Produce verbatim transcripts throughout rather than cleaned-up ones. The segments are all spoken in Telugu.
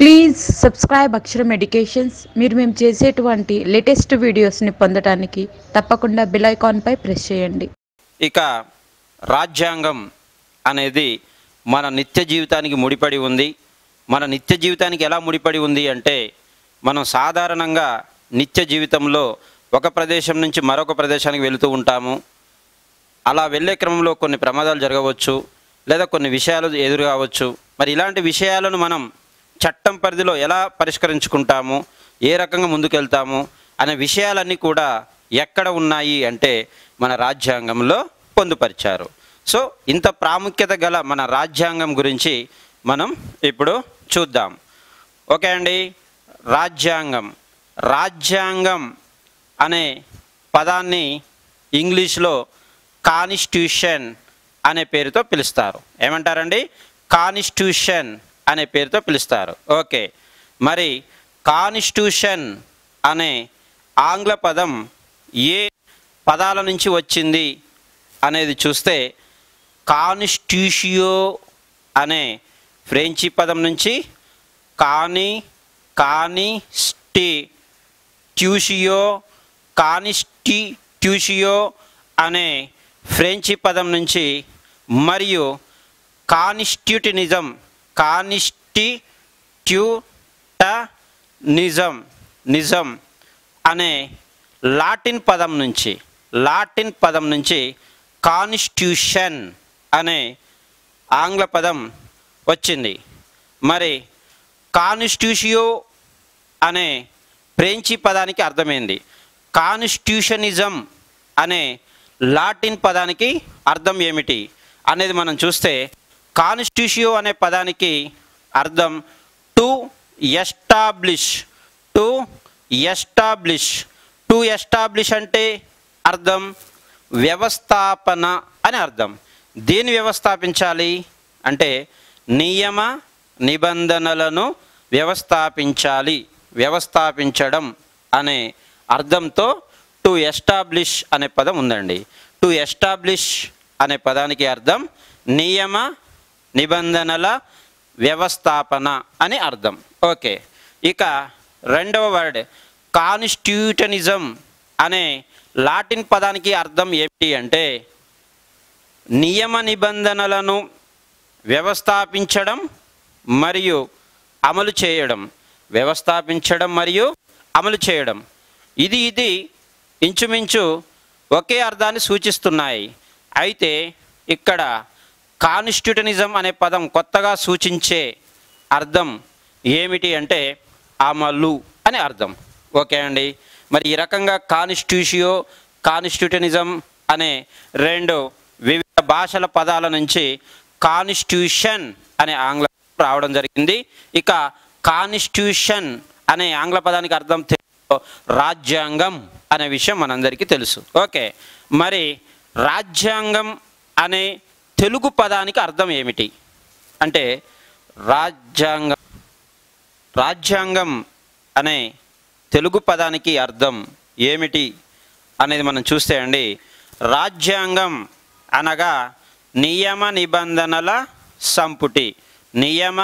ప్లీజ్ సబ్స్క్రైబ్ అక్షరం ఎడ్యుకేషన్స్. మీరు మేము చేసేటువంటి లేటెస్ట్ వీడియోస్ని పొందడానికి తప్పకుండా బెల్ ఐకాన్పై ప్రెస్ చేయండి. ఇక రాజ్యాంగం అనేది మన నిత్య జీవితానికి ముడిపడి ఉంది. మన నిత్య జీవితానికి ఎలా ముడిపడి ఉంది అంటే, మనం సాధారణంగా నిత్య జీవితంలో ఒక ప్రదేశం నుంచి మరొక ప్రదేశానికి వెళుతూ ఉంటాము. అలా వెళ్ళే క్రమంలో కొన్ని ప్రమాదాలు జరగవచ్చు, లేదా కొన్ని విషయాలు ఎదురు కావచ్చు. మరి ఇలాంటి విషయాలను మనం చట్టం పరిధిలో ఎలా పరిష్కరించుకుంటాము, ఏ రకంగా ముందుకెళ్తాము అనే విషయాలన్నీ కూడా ఎక్కడ ఉన్నాయి అంటే మన రాజ్యాంగంలో పొందుపరిచారు. సో ఇంత ప్రాముఖ్యత గల మన రాజ్యాంగం గురించి మనం ఇప్పుడు చూద్దాం. ఓకే అండి. రాజ్యాంగం రాజ్యాంగం అనే పదాన్ని ఇంగ్లీష్లో కాన్స్టిట్యూషన్ అనే పేరుతో పిలుస్తారు. ఏమంటారండి? కాన్స్టిట్యూషన్ అనే పేరుతో పిలుస్తారు. ఓకే, మరి కాన్స్టిట్యూషన్ అనే ఆంగ్ల పదం ఏ పదాల నుంచి వచ్చింది అనేది చూస్తే, కాన్స్టిట్యూషియో అనే ఫ్రెంచి పదం నుంచి, కాని కాని స్టి ట్యూషియో కాన్స్టిట్యూషియో అనే ఫ్రెంచి పదం నుంచి, మరియు కాన్స్టిట్యూటనిజం కాన్స్టిట్యూటనిజం నిజం అనే లాటిన్ పదం నుంచి లాటిన్ పదం నుంచి కాన్స్టిట్యూషన్ అనే ఆంగ్ల పదం వచ్చింది. మరి కాన్స్టిట్యూషియో అనే ఫ్రెంచి పదానికి అర్థమైంది. కాన్స్టిట్యూషనిజం అనే లాటిన్ పదానికి అర్థం ఏమిటి అనేది మనం చూస్తే, కాన్స్టిట్యూషియో అనే పదానికి అర్థం to establish to establish to establish అంటే అర్థం వ్యవస్థాపన అని అర్థం. దేన్ని వ్యవస్థాపించాలి అంటే నియమ నిబంధనలను వ్యవస్థాపించాలి, వ్యవస్థాపించడం అనే అర్థంతో టు ఎస్టాబ్లిష్ అనే పదం ఉందండి. టు ఎస్టాబ్లిష్ అనే పదానికి అర్థం నియమ నిబంధనల వ్యవస్థాపన అని అర్థం. ఓకే, ఇక రెండవ వర్డ్ కాన్స్టిట్యూటనిజం అనే లాటిన్ పదానికి అర్థం ఏమిటి అంటే నియమ నిబంధనలను వ్యవస్థాపించడం మరియు అమలు చేయడం. వ్యవస్థాపించడం మరియు అమలు చేయడం ఇది ఇది ఇంచుమించు ఒకే అర్థాన్ని సూచిస్తున్నాయి. అయితే ఇక్కడ కాన్స్టిట్యూటనిజం అనే పదం కొత్తగా సూచించే అర్థం ఏమిటి అంటే అమలు అని అర్థం. ఓకే అండి. మరి ఈ రకంగా కాన్స్టిట్యూషియో కాన్స్టిట్యూటనిజం అనే రెండు వివిధ భాషల పదాల నుంచి కాన్స్టిట్యూషన్ అనే ఆంగ్ల రావడం జరిగింది. ఇక కాన్స్టిట్యూషన్ అనే ఆంగ్ల పదానికి అర్థం రాజ్యాంగం అనే విషయం మనందరికీ తెలుసు. ఓకే, మరి రాజ్యాంగం అనే తెలుగు పదానికి అర్థం ఏమిటి అంటే రాజ్యాంగం రాజ్యాంగం అనే తెలుగు పదానికి అర్థం ఏమిటి అనేది మనం చూస్తే అండి, రాజ్యాంగం అనగా నియమ నిబంధనల సంపుటి నియమ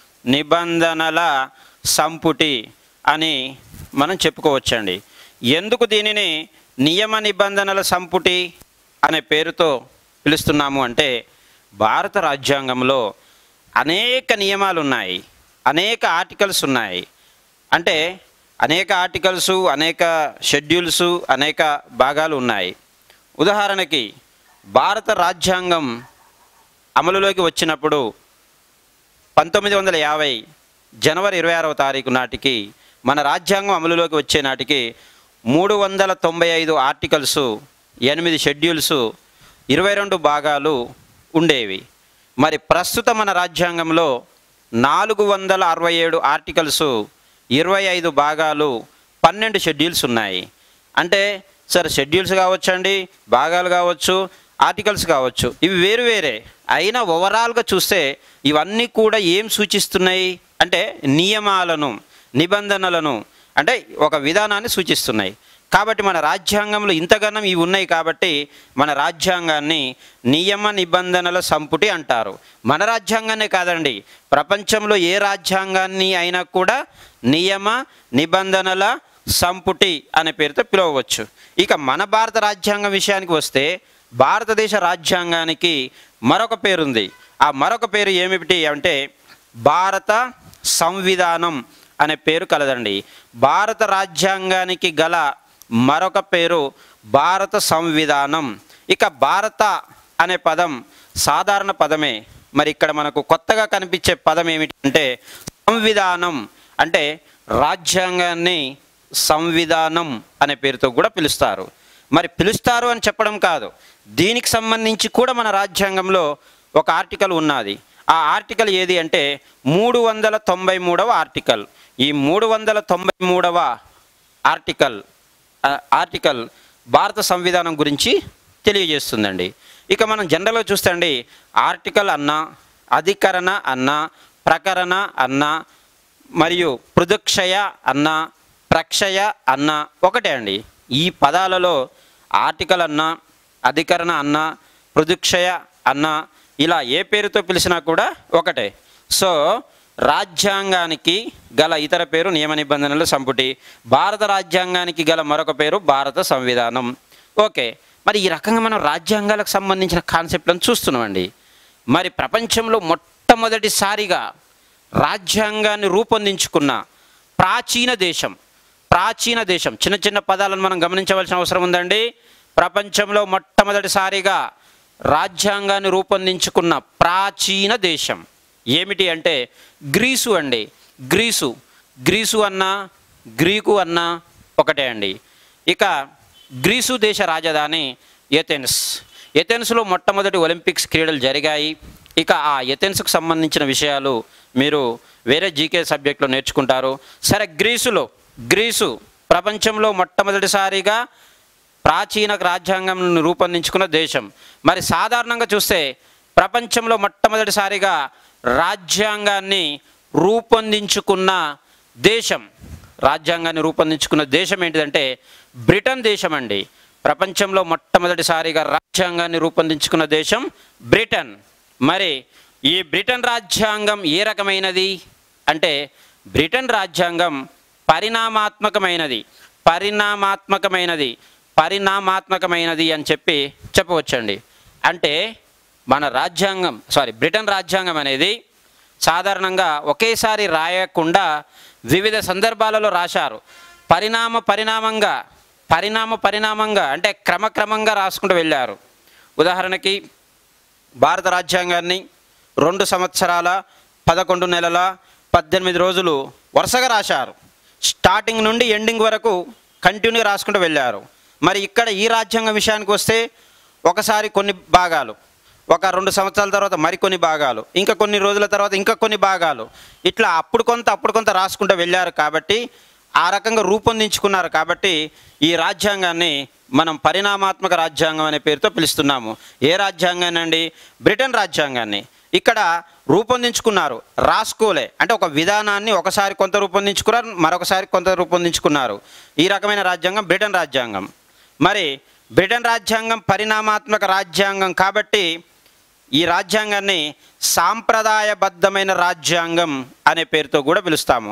నిబంధనల సంపుటి అని మనం చెప్పుకోవచ్చండి. ఎందుకు దీనిని నియమ నిబంధనల సంపుటి అనే పేరుతో పిలుస్తున్నాము అంటే, భారత రాజ్యాంగంలో అనేక నియమాలు ఉన్నాయి, అనేక ఆర్టికల్స్ ఉన్నాయి. అంటే అనేక ఆర్టికల్స్, అనేక షెడ్యూల్స్, అనేక భాగాలు ఉన్నాయి. ఉదాహరణకి భారత రాజ్యాంగం అమలులోకి వచ్చినప్పుడు పంతొమ్మిది వందల యాభై జనవరి ఇరవై ఆరవ తారీఖు నాటికి మన రాజ్యాంగం అమలులోకి వచ్చే నాటికి మూడు వందల తొంభై ఐదు ఆర్టికల్స్, ఎనిమిది షెడ్యూల్స్, ఇరవై రెండు భాగాలు ఉండేవి. మరి ప్రస్తుత మన రాజ్యాంగంలో నాలుగు వందల అరవై ఏడు ఆర్టికల్స్, ఇరవై ఐదు భాగాలు, పన్నెండు షెడ్యూల్స్ ఉన్నాయి. అంటే సరే, షెడ్యూల్స్ కావచ్చండి, భాగాలు కావచ్చు, ఆర్టికల్స్ కావచ్చు, ఇవి వేరు వేరే అయినా ఓవరాల్గా చూస్తే ఇవన్నీ కూడా ఏం సూచిస్తున్నాయి అంటే నియమాలను, నిబంధనలను, అంటే ఒక విధానాన్ని సూచిస్తున్నాయి. కాబట్టి మన రాజ్యాంగంలో ఇంతగానం ఇవి ఉన్నాయి కాబట్టి మన రాజ్యాంగాన్ని నియమ నిబంధనల సంపుటి అంటారు. మన రాజ్యాంగాన్నే కాదండి, ప్రపంచంలో ఏ రాజ్యాంగాన్ని అయినా కూడా నియమ నిబంధనల సంపుటి అనే పేరుతో పిలవవచ్చు. ఇక మన భారత రాజ్యాంగం విషయానికి వస్తే భారతదేశ రాజ్యాంగానికి మరొక పేరుంది. ఆ మరొక పేరు ఏమిటి అంటే భారత సంవిధానం అనే పేరు కలదండి. భారత రాజ్యాంగానికి గల మరొక పేరు భారత సంవిధానం. ఇక భారత అనే పదం సాధారణ పదమే. మరి ఇక్కడ మనకు కొత్తగా కనిపించే పదం ఏమిటంటే సంవిధానం. అంటే రాజ్యాంగాన్ని సంవిధానం అనే పేరుతో కూడా పిలుస్తారు. మరి పిలుస్తారు అని చెప్పడం కాదు, దీనికి సంబంధించి కూడా మన రాజ్యాంగంలో ఒక ఆర్టికల్ ఉన్నది. ఆ ఆర్టికల్ ఏది అంటే మూడు వందల తొంభై మూడవ ఆర్టికల్. ఈ మూడు వందల తొంభై మూడవ ఆర్టికల్ ఆర్టికల్ భారత సంవిధానం గురించి తెలియజేస్తుందండి. ఇక మనం జనరల్గా చూస్తే అండి ఆర్టికల్ అన్న, అధికరణ అన్న, ప్రకరణ అన్న, మరియు పృదుక్షయ అన్న, ప్రక్షయ అన్న ఒకటే అండి. ఈ పదాలలో ఆర్టికల్ అన్న, అధికరణ అన్న, పృదుక్షయ అన్న ఇలా ఏ పేరుతో పిలిచినా కూడా ఒకటే. సో రాజ్యాంగానికి గల ఇతర పేరు నియమ నిబంధనల సంపుటి, భారత రాజ్యాంగానికి గల మరొక పేరు భారత సంవిధానం. ఓకే, మరి ఈ రకంగా మనం రాజ్యాంగాలకు సంబంధించిన కాన్సెప్ట్లను చూస్తున్నామండి. మరి ప్రపంచంలో మొట్టమొదటిసారిగా రాజ్యాంగాన్ని రూపొందించుకున్న ప్రాచీన దేశం ప్రాచీన దేశం చిన్న చిన్న పదాలను మనం గమనించవలసిన అవసరం ఉందండి. ప్రపంచంలో మొట్టమొదటిసారిగా రాజ్యాంగాన్ని రూపొందించుకున్న ప్రాచీన దేశం ఏమిటి అంటే గ్రీసు అండి. గ్రీసు గ్రీసు అన్న, గ్రీకు అన్న ఒకటే అండి. ఇక గ్రీసు దేశ రాజధాని ఎథెన్స్. ఎథెన్స్లో మొట్టమొదటి ఒలింపిక్స్ క్రీడలు జరిగాయి. ఇక ఆ ఎథెన్స్కు సంబంధించిన విషయాలు మీరు వేరే జీకే సబ్జెక్టులో నేర్చుకుంటారు. సరే, గ్రీసులో గ్రీసు ప్రపంచంలో మొట్టమొదటిసారిగా ప్రాచీన రాజ్యాంగం రూపొందించుకున్న దేశం. మరి సాధారణంగా చూస్తే ప్రపంచంలో మొట్టమొదటిసారిగా రాజ్యాంగాన్ని రూపొందించుకున్న దేశం రాజ్యాంగాన్ని రూపొందించుకున్న దేశం ఏంటిదంటే బ్రిటన్ దేశం అండి. ప్రపంచంలో మొట్టమొదటిసారిగా రాజ్యాంగాన్ని రూపొందించుకున్న దేశం బ్రిటన్. మరి ఈ బ్రిటన్ రాజ్యాంగం ఏ రకమైనది అంటే బ్రిటన్ రాజ్యాంగం పరిణామాత్మకమైనది పరిణామాత్మకమైనది పరిణామాత్మకమైనది అని చెప్పి చెప్పవచ్చండి. అంటే మన రాజ్యాంగం సారీ బ్రిటన్ రాజ్యాంగం అనేది సాధారణంగా ఒకేసారి రాయకుండా వివిధ సందర్భాలలో రాశారు. పరిణామ పరిణామంగా పరిణామ పరిణామంగా అంటే క్రమక్రమంగా రాసుకుంటూ వెళ్ళారు. ఉదాహరణకి భారత రాజ్యాంగాన్ని రెండు సంవత్సరాల పదకొండు నెలల పద్దెనిమిది రోజులు వరుసగా రాశారు. స్టార్టింగ్ నుండి ఎండింగ్ వరకు కంటిన్యూ రాసుకుంటూ వెళ్ళారు. మరి ఇక్కడ ఈ రాజ్యాంగం విషయానికి వస్తే ఒకసారి కొన్ని భాగాలు, ఒక రెండు సంవత్సరాల తర్వాత మరికొన్ని భాగాలు, ఇంకా కొన్ని రోజుల తర్వాత ఇంకా కొన్ని భాగాలు, ఇట్లా అప్పుడు కొంత అప్పుడు కొంత రాసుకుంటూ వెళ్ళారు. కాబట్టి ఆ రకంగా రూపొందించుకున్నారు. కాబట్టి ఈ రాజ్యాంగాన్ని మనం పరిణామాత్మక రాజ్యాంగం అనే పేరుతో పిలుస్తున్నాము. ఏ రాజ్యాంగాన్ని అండి? బ్రిటన్ రాజ్యాంగాన్ని. ఇక్కడ రూపొందించుకున్నారు, రాసుకోలే. అంటే ఒక విధానాన్ని ఒకసారి కొంత రూపొందించుకున్నారు, మరొకసారి కొంత రూపొందించుకున్నారు. ఈ రకమైన రాజ్యాంగం బ్రిటన్ రాజ్యాంగం. మరి బ్రిటన్ రాజ్యాంగం పరిణామాత్మక రాజ్యాంగం కాబట్టి ఈ రాజ్యాంగాన్ని సాంప్రదాయబద్ధమైన రాజ్యాంగం అనే పేరుతో కూడా పిలుస్తాము.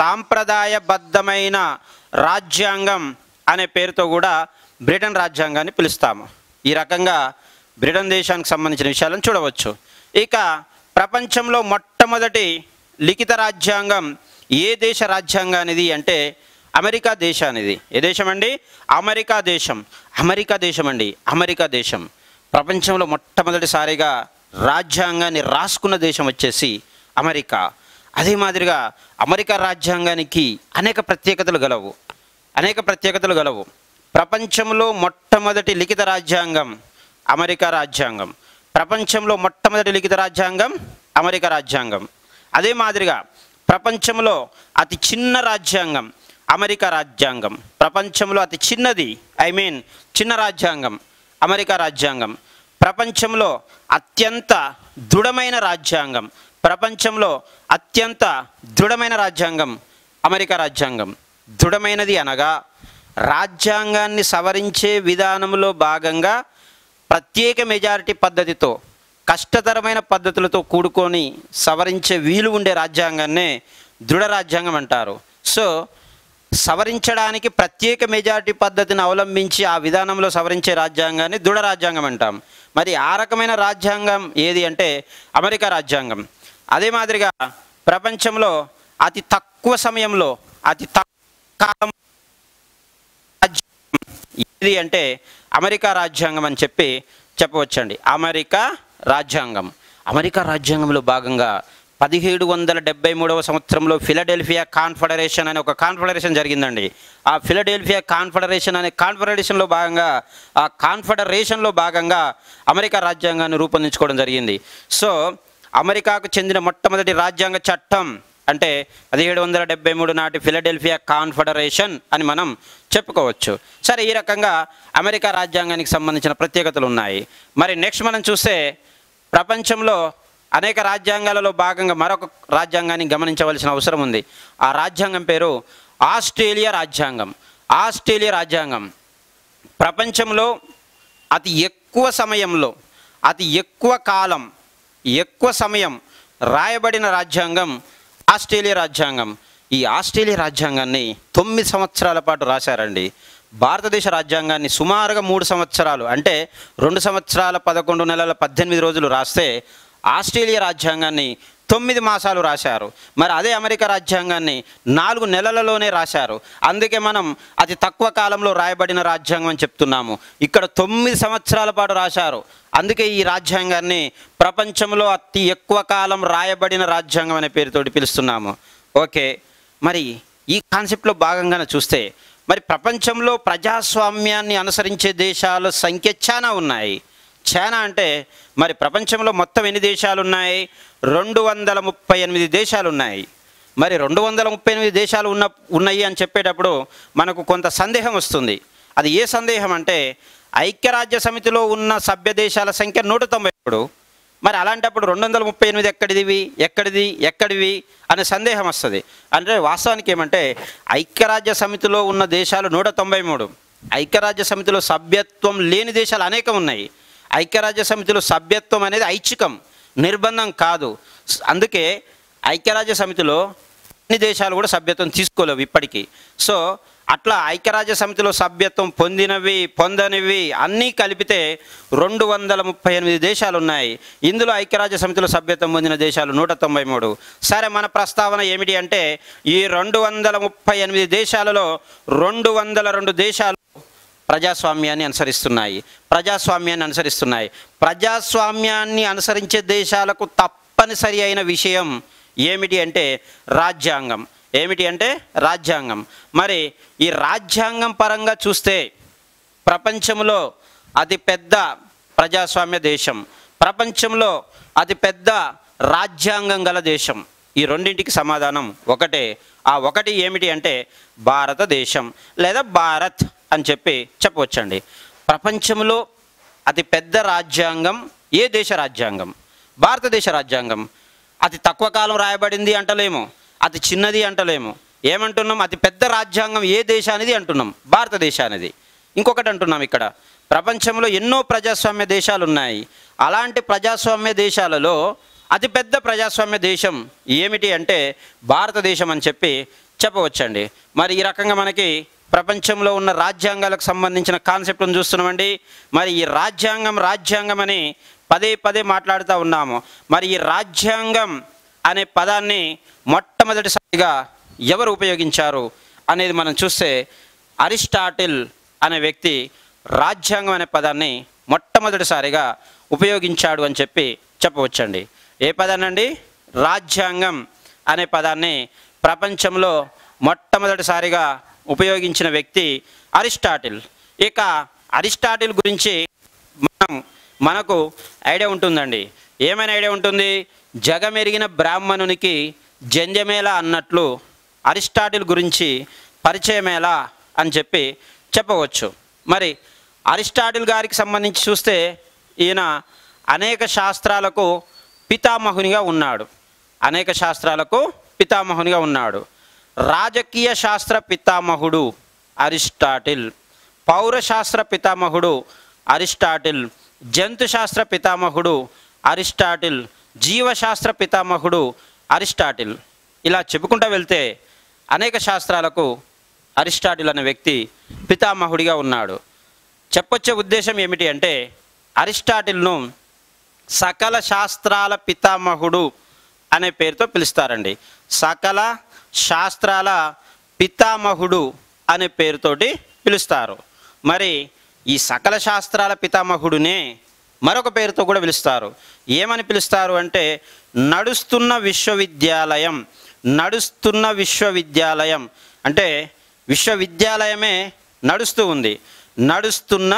సాంప్రదాయబద్ధమైన రాజ్యాంగం అనే పేరుతో కూడా బ్రిటన్ రాజ్యాంగాన్ని పిలుస్తాము. ఈ రకంగా బ్రిటన్ దేశానికి సంబంధించిన విషయాలను చూడవచ్చు. ఇక ప్రపంచంలో మొట్టమొదటి లిఖిత రాజ్యాంగం ఏ దేశ రాజ్యాంగానిది అంటే అమెరికా దేశానిది. ఏ దేశం అండి? అమెరికా దేశం. అమెరికా దేశం అండి అమెరికా దేశం. ప్రపంచంలో మొట్టమొదటిసారిగా రాజ్యాంగాన్ని రాసుకున్న దేశం వచ్చేసి అమెరికా. అదే మాదిరిగా అమెరికా రాజ్యాంగానికి అనేక ప్రత్యేకతలు గలవు అనేక ప్రత్యేకతలు గలవు ప్రపంచంలో మొట్టమొదటి లిఖిత రాజ్యాంగం అమెరికా రాజ్యాంగం. ప్రపంచంలో మొట్టమొదటి లిఖిత రాజ్యాంగం అమెరికా రాజ్యాంగం. అదే మాదిరిగా ప్రపంచంలో అతి చిన్న రాజ్యాంగం అమెరికా రాజ్యాంగం. ప్రపంచంలో అతి చిన్నది ఐ మీన్ చిన్న రాజ్యాంగం అమెరికా రాజ్యాంగం. ప్రపంచంలో అత్యంత దృఢమైన రాజ్యాంగం ప్రపంచంలో అత్యంత దృఢమైన రాజ్యాంగం అమెరికా రాజ్యాంగం. దృఢమైనది అనగా రాజ్యాంగాన్ని సవరించే విధానంలో భాగంగా ప్రత్యేక మెజారిటీ పద్ధతితో కష్టతరమైన పద్ధతులతో కూడుకొని సవరించే వీలు ఉండే రాజ్యాంగాన్నే దృఢ రాజ్యాంగం అంటారు. సో సవరించడానికి ప్రత్యేక మెజారిటీ పద్ధతిని అవలంబించి ఆ విధానంలో సవరించే రాజ్యాంగాన్ని దృఢ రాజ్యాంగం అంటాం. మరి ఆ రకమైన రాజ్యాంగం ఏది అంటే అమెరికా రాజ్యాంగం. అదే మాదిరిగా ప్రపంచంలో అతి తక్కువ సమయంలో అతి తక్కువ కాలం ఏది అంటే అమెరికా రాజ్యాంగం అని చెప్పి చెప్పవచ్చండి. అమెరికా రాజ్యాంగం అమెరికా రాజ్యాంగంలో భాగంగా పదిహేడు వందల డెబ్బై మూడవ సంవత్సరంలో ఫిలడెల్ఫియా కాన్ఫెడరేషన్ అనే ఒక కాన్ఫెడరేషన్ జరిగిందండి. ఆ ఫిలడెల్ఫియా కాన్ఫెడరేషన్ అనే కాన్ఫెడరేషన్లో భాగంగా ఆ కాన్ఫెడరేషన్లో భాగంగా అమెరికా రాజ్యాంగాన్ని రూపొందించుకోవడం జరిగింది. సో అమెరికాకు చెందిన మొట్టమొదటి రాజ్యాంగ చట్టం అంటే పదిహేడు వందల డెబ్బై మూడు నాటి ఫిలడెల్ఫియా కాన్ఫెడరేషన్ అని మనం చెప్పుకోవచ్చు. సరే, ఈ రకంగా అమెరికా రాజ్యాంగానికి సంబంధించిన ప్రత్యేకతలు ఉన్నాయి. మరి నెక్స్ట్ మనం చూస్తే ప్రపంచంలో అనేక రాజ్యాంగాలలో భాగంగా మరొక రాజ్యాంగాన్ని గమనించవలసిన అవసరం ఉంది. ఆ రాజ్యాంగం పేరు ఆస్ట్రేలియా రాజ్యాంగం. ఆస్ట్రేలియా రాజ్యాంగం ప్రపంచంలో అతి ఎక్కువ సమయంలో అతి ఎక్కువ కాలం ఎక్కువ సమయం రాయబడిన రాజ్యాంగం ఆస్ట్రేలియా రాజ్యాంగం. ఈ ఆస్ట్రేలియా రాజ్యాంగాన్ని తొమ్మిది సంవత్సరాల పాటు రాశారండి. భారతదేశ రాజ్యాంగాన్ని సుమారుగా మూడు సంవత్సరాలు అంటే రెండు సంవత్సరాల పదకొండు నెలల పద్దెనిమిది రోజులు రాస్తే ఆస్ట్రేలియా రాజ్యాంగాన్ని తొమ్మిది మాసాలు రాశారు. మరి అదే అమెరికా రాజ్యాంగాన్ని నాలుగు నెలలలోనే రాశారు. అందుకే మనం అతి తక్కువ కాలంలో రాయబడిన రాజ్యాంగం అని చెప్తున్నాము. ఇక్కడ తొమ్మిది సంవత్సరాల పాటు రాశారు. అందుకే ఈ రాజ్యాంగాన్ని ప్రపంచంలో అతి ఎక్కువ కాలం రాయబడిన రాజ్యాంగం అనే పేరుతోటి పిలుస్తున్నాము. ఓకే, మరి ఈ కాన్సెప్ట్లో భాగంగానే చూస్తే మరి ప్రపంచంలో ప్రజాస్వామ్యాన్ని అనుసరించే దేశాల సంఖ్య చాలా ఉన్నాయి. చాలా అంటే మరి ప్రపంచంలో మొత్తం ఎన్ని దేశాలు ఉన్నాయి? రెండు వందల ముప్పై ఎనిమిది దేశాలు ఉన్నాయి. మరి రెండు వందల ముప్పై ఎనిమిది దేశాలు ఉన్న ఉన్నాయి అని చెప్పేటప్పుడు మనకు కొంత సందేహం వస్తుంది. అది ఏ సందేహం అంటే ఐక్యరాజ్య సమితిలో ఉన్న సభ్య దేశాల సంఖ్య నూట తొంభై మూడు. మరి అలాంటప్పుడు రెండు వందల ముప్పై ఎనిమిది ఎక్కడిదివి ఎక్కడిది ఎక్కడివి అనే సందేహం వస్తుంది. అంటే వాస్తవానికి ఏమంటే ఐక్యరాజ్య సమితిలో ఉన్న దేశాలు నూట తొంభై మూడు. ఐక్యరాజ్య సమితిలో సభ్యత్వం లేని దేశాలు అనేకం ఉన్నాయి. ఐక్యరాజ్య సమితిలో సభ్యత్వం అనేది ఐచ్ఛికం, నిర్బంధం కాదు. అందుకే ఐక్యరాజ్య సమితిలో అన్ని దేశాలు కూడా సభ్యత్వం తీసుకోలేవు ఇప్పటికీ. సో అట్లా ఐక్యరాజ్య సమితిలో సభ్యత్వం పొందినవి పొందనివి అన్నీ కలిపితే రెండు వందల ముప్పై ఎనిమిది దేశాలు ఉన్నాయి. ఇందులో ఐక్యరాజ్య సమితిలో సభ్యత్వం పొందిన దేశాలు నూట తొంభై మూడు. సరే, మన ప్రస్తావన ఏమిటి అంటే ఈ రెండు వందల ముప్పై ఎనిమిది దేశాలలో రెండు వందల రెండు దేశాలు ప్రజాస్వామ్యాన్ని అనుసరిస్తున్నాయి ప్రజాస్వామ్యాన్ని అనుసరిస్తున్నాయి ప్రజాస్వామ్యాన్ని అనుసరించే దేశాలకు తప్పనిసరి అయిన విషయం ఏమిటి అంటే రాజ్యాంగం. ఏమిటి అంటే రాజ్యాంగం. మరి ఈ రాజ్యాంగం పరంగా చూస్తే ప్రపంచంలో అతిపెద్ద ప్రజాస్వామ్య దేశం, ప్రపంచంలో అతిపెద్ద రాజ్యాంగం గల దేశం, ఈ రెండింటికి సమాధానం ఒకటే. ఆ ఒకటి ఏమిటి అంటే భారతదేశం లేదా భారత్ అని చెప్పి చెప్పవచ్చండి. ప్రపంచంలో అతిపెద్ద రాజ్యాంగం ఏ దేశ రాజ్యాంగం? భారతదేశ రాజ్యాంగం. అతి తక్కువ కాలం రాయబడింది అంటలేము, అతి చిన్నది అంటలేము. ఏమంటున్నాం? అతి పెద్ద రాజ్యాంగం ఏ దేశానిది అంటున్నాం? భారతదేశానిది. ఇంకొకటి అంటున్నాం, ఇక్కడ ప్రపంచంలో ఎన్నో ప్రజాస్వామ్య దేశాలు ఉన్నాయి. అలాంటి ప్రజాస్వామ్య దేశాలలో అతిపెద్ద ప్రజాస్వామ్య దేశం ఏమిటి అంటే భారతదేశం అని చెప్పి చెప్పవచ్చండి. మరి ఈ రకంగా మనకి ప్రపంచంలో ఉన్న రాజ్యాంగాలకు సంబంధించిన కాన్సెప్ట్ను చూస్తున్నామండి. మరి ఈ రాజ్యాంగం రాజ్యాంగం అని పదే పదే మాట్లాడుతూ ఉన్నాము. మరి ఈ రాజ్యాంగం అనే పదాన్ని మొట్టమొదటిసారిగా ఎవరు ఉపయోగించారు అనేది మనం చూస్తే అరిస్టాటిల్ అనే వ్యక్తి రాజ్యాంగం అనే పదాన్ని మొట్టమొదటిసారిగా ఉపయోగించాడు అని చెప్పి చెప్పవచ్చండి. ఏ పదాన్నండి? రాజ్యాంగం అనే పదాన్ని ప్రపంచంలో మొట్టమొదటిసారిగా ఉపయోగించిన వ్యక్తి అరిస్టాటిల్. ఇక అరిస్టాటిల్ గురించి మనం మనకు ఐడియా ఉంటుందండి. ఏమైనా ఐడియా ఉంటుంది? జగమెరిగిన బ్రాహ్మణునికి జంజమేళ అన్నట్లు అరిస్టాటిల్ గురించి పరిచయమేలా అని చెప్పి చెప్పవచ్చు. మరి అరిస్టాటిల్ గారికి సంబంధించి చూస్తే ఈయన అనేక శాస్త్రాలకు పితామహునిగా ఉన్నాడు. అనేక శాస్త్రాలకు పితామహునిగా ఉన్నాడు. రాజకీయ శాస్త్ర పితామహుడు అరిస్టాటిల్. పౌరశాస్త్ర పితామహుడు అరిస్టాటిల్. జంతుశాస్త్ర పితామహుడు అరిస్టాటిల్. జీవశాస్త్ర పితామహుడు అరిస్టాటిల్. ఇలా చెప్పుకుంటూ వెళ్తే అనేక శాస్త్రాలకు అరిస్టాటిల్ అనే వ్యక్తి పితామహుడిగా ఉన్నాడు. చెప్పొచ్చే ఉద్దేశం ఏమిటి అంటే అరిస్టాటిల్ను సకల శాస్త్రాల పితామహుడు అనే పేరుతో పిలుస్తారండి. సకల శాస్త్రాల పితామహుడు అనే పేరుతోటి పిలుస్తారు. మరి ఈ సకల శాస్త్రాల పితామహుడునే మరొక పేరుతో కూడా పిలుస్తారు. ఏమని పిలుస్తారు అంటే నడుస్తున్న విశ్వవిద్యాలయం. నడుస్తున్న విశ్వవిద్యాలయం అంటే విశ్వవిద్యాలయమే నడుస్తూ ఉంది. నడుస్తున్న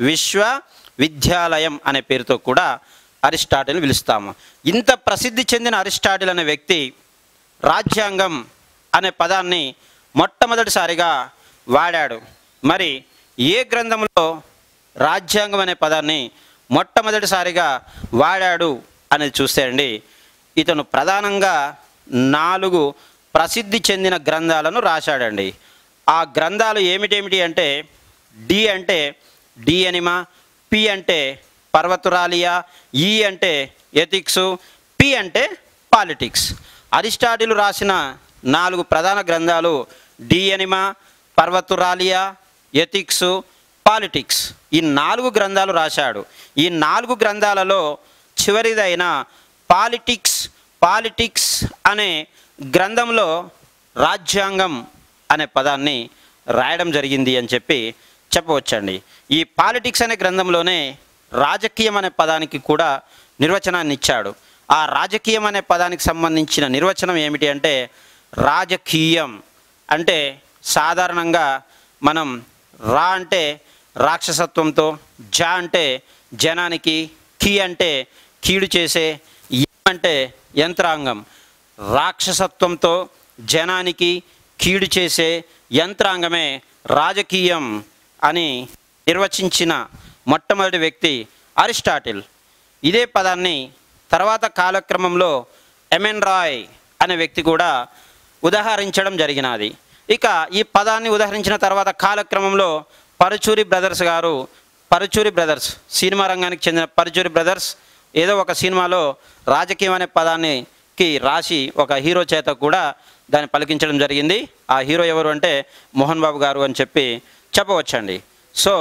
విశ్వవిద్యాలయం అనే పేరుతో కూడా అరిస్టాటిల్ పిలుస్తాము. ఇంత ప్రసిద్ధి చెందిన అరిస్టాటిల్ అనే వ్యక్తి రాజ్యాంగం అనే పదాన్ని మొట్టమొదటిసారిగా వాడాడు. మరి ఏ గ్రంథంలో రాజ్యాంగం అనే పదాన్ని మొట్టమొదటిసారిగా వాడాడు అనేది చూస్తే అండి ఇతను ప్రధానంగా నాలుగు ప్రసిద్ధి చెందిన గ్రంథాలను రాశాడండి. ఆ గ్రంథాలు ఏమిటేమిటి అంటే డి అంటే డి ఎనిమా, పి అంటే పర్వతురాలియా, ఈ అంటే ఎథిక్స్, పి అంటే పాలిటిక్స్. అరిస్టాటిల్ రాసిన నాలుగు ప్రధాన గ్రంథాలు డి ఎనిమా, పర్వతురాలియా, ఎథిక్స్, పాలిటిక్స్. ఈ నాలుగు గ్రంథాలు రాశాడు. ఈ నాలుగు గ్రంథాలలో చివరిదైన పాలిటిక్స్ పాలిటిక్స్ అనే గ్రంథంలో రాజ్యాంగం అనే పదాన్ని రాయడం జరిగింది అని చెప్పి చెప్పవచ్చండి. ఈ పాలిటిక్స్ అనే గ్రంథంలోనే రాజకీయం అనే పదానికి కూడా నిర్వచనాన్ని ఇచ్చాడు. ఆ రాజకీయం అనే పదానికి సంబంధించిన నిర్వచనం ఏమిటి అంటే రాజకీయం అంటే సాధారణంగా మనం రా అంటే రాక్షసత్వంతో, జ అంటే జనానికి, కి అంటే కీడు చేసే, యం అంటే యంత్రాంగం. రాక్షసత్వంతో జనానికి కీడు చేసే యంత్రాంగమే రాజకీయం అని నిర్వచించిన మొట్టమొదటి వ్యక్తి అరిస్టాటిల్. ఇదే పదాన్ని తర్వాత కాలక్రమంలో ఎమెన్ రాయ్ అనే వ్యక్తి కూడా ఉదహరించడం జరిగినది. ఇక ఈ పదాన్ని ఉదహరించిన తర్వాత కాలక్రమంలో పరుచూరి బ్రదర్స్ గారు, పరుచూరి బ్రదర్స్ సినిమా రంగానికి చెందిన పరుచూరి బ్రదర్స్ ఏదో ఒక సినిమాలో రాజకీయం అనే పదానికి రాసి ఒక హీరో చేత కూడా దాన్ని పలికించడం జరిగింది. ఆ హీరో ఎవరు అంటే మోహన్ బాబు గారు అని చెప్పి చెప్పవచ్చండి. సో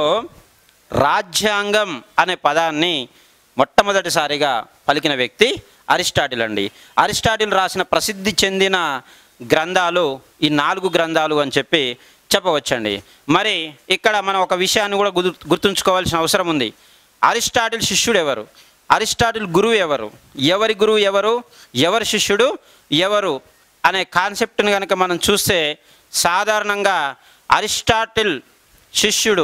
రాజ్యాంగం అనే పదాన్ని మొట్టమొదటిసారిగా పలికిన వ్యక్తి అరిస్టాటిల్ అండి. అరిస్టాటిల్ రాసిన ప్రసిద్ధి చెందిన గ్రంథాలు ఈ నాలుగు గ్రంథాలు అని చెప్పి చెప్పవచ్చండి. మరి ఇక్కడ మనం ఒక విషయాన్ని కూడా గుర్తుంచుకోవాల్సిన అవసరం ఉంది. అరిస్టాటిల్ శిష్యుడు ఎవరు, అరిస్టాటిల్ గురువు ఎవరు, ఎవరి గురువు ఎవరు, ఎవరి శిష్యుడు ఎవరు అనే కాన్సెప్ట్ని కనుక మనం చూస్తే సాధారణంగా అరిస్టాటిల్ శిష్యుడు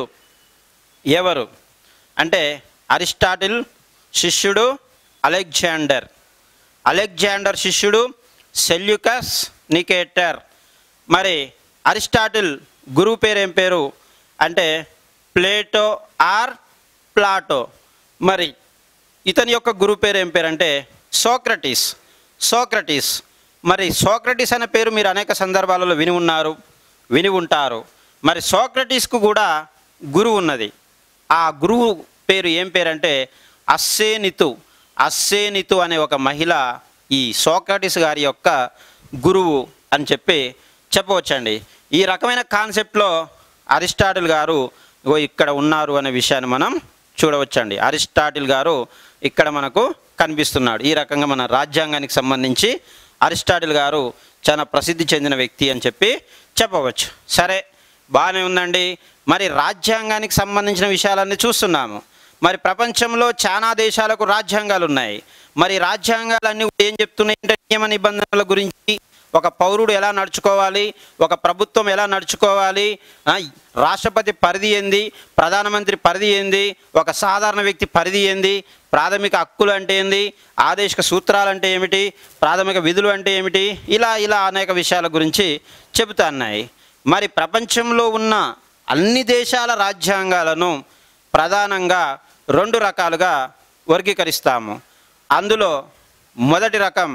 ఎవరు అంటే అరిస్టాటిల్ శిష్యుడు అలెగ్జాండర్, అలెగ్జాండర్ శిష్యుడు సెల్యూకస్ నికేటర్. మరి అరిస్టాటిల్ గురువు పేరు ఏం పేరు అంటే ప్లేటో ఆర్ ప్లాటో. మరి ఇతని యొక్క గురువు పేరు ఏం పేరు అంటే సోక్రటీస్, సోక్రటీస్. మరి సోక్రటీస్ అనే పేరు మీరు అనేక సందర్భాలలో విని ఉన్నారు, విని ఉంటారు. మరి సోక్రటీస్కు కూడా గురువు ఉన్నది. ఆ గురువు పేరు ఏం పేరంటే అస్సేనితు, అస్సేనితు అనే ఒక మహిళ ఈ సోక్రటీస్ గారి యొక్క గురువు అని చెప్పి చెప్పవచ్చండి. ఈ రకమైన కాన్సెప్ట్లో అరిస్టాటిల్ గారు ఇక్కడ ఉన్నారు అనే విషయాన్ని మనం చూడవచ్చండి. అరిస్టాటిల్ గారు ఇక్కడ మనకు కనిపిస్తున్నాడు. ఈ రకంగా మన రాజ్యాంగానికి సంబంధించి అరిస్టాటిల్ గారు చాలా ప్రసిద్ధి చెందిన వ్యక్తి అని చెప్పి చెప్పవచ్చు. సరే, బాగానే ఉందండి. మరి రాజ్యాంగానికి సంబంధించిన విషయాలన్నీ చూస్తున్నాము. మరి ప్రపంచంలో చాలా దేశాలకు రాజ్యాంగాలు ఉన్నాయి. మరి రాజ్యాంగాలన్నీ ఏం చెప్తున్నాయి అంటే నియమ నిబంధనల గురించి, ఒక పౌరుడు ఎలా నడుచుకోవాలి, ఒక ప్రభుత్వం ఎలా నడుచుకోవాలి, రాష్ట్రపతి పరిధి ఏంది, ప్రధానమంత్రి పరిధి ఏంది, ఒక సాధారణ వ్యక్తి పరిధి ఏంది, ప్రాథమిక హక్కులు అంటే ఏంది, ఆదేశిక సూత్రాలు అంటే ఏమిటి, ప్రాథమిక విధులు అంటే ఏమిటి, ఇలా ఇలా అనేక విషయాల గురించి చెబుతున్నాయి. మరి ప్రపంచంలో ఉన్న అన్ని దేశాల రాజ్యాంగాలను ప్రధానంగా రెండు రకాలుగా వర్గీకరిస్తాము. అందులో మొదటి రకం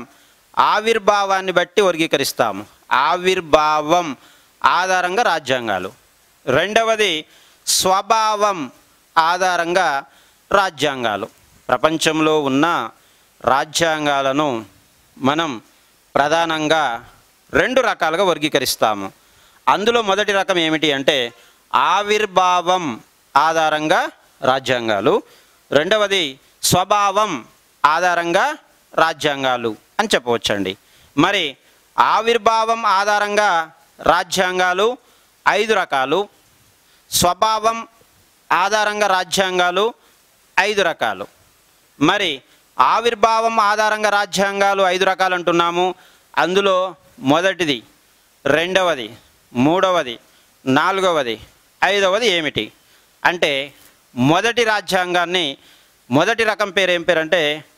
ఆవిర్భావాన్ని బట్టి వర్గీకరిస్తాము. ఆవిర్భావం ఆధారంగా రాజ్యాంగాలు, రెండవది స్వభావం ఆధారంగా రాజ్యాంగాలు. ప్రపంచంలో ఉన్న రాజ్యాంగాలను మనం ప్రధానంగా రెండు రకాలుగా వర్గీకరిస్తాము. అందులో మొదటి రకం ఏమిటి అంటే ఆవిర్భావం ఆధారంగా రాజ్యాంగాలు, రెండవది స్వభావం ఆధారంగా రాజ్యాంగాలు అని చెప్పవచ్చండి. మరి ఆవిర్భావం ఆధారంగా రాజ్యాంగాలు ఐదు రకాలు, స్వభావం ఆధారంగా రాజ్యాంగాలు ఐదు రకాలు. మరి ఆవిర్భావం ఆధారంగా రాజ్యాంగాలు ఐదు రకాలు అంటున్నాము. అందులో మొదటిది, రెండవది, మూడవది, నాలుగవది, ఐదవది ఏమిటి అంటే మొదటి రాజ్యాంగాన్ని మొదటి రకం పేరు ఏం పేరంటే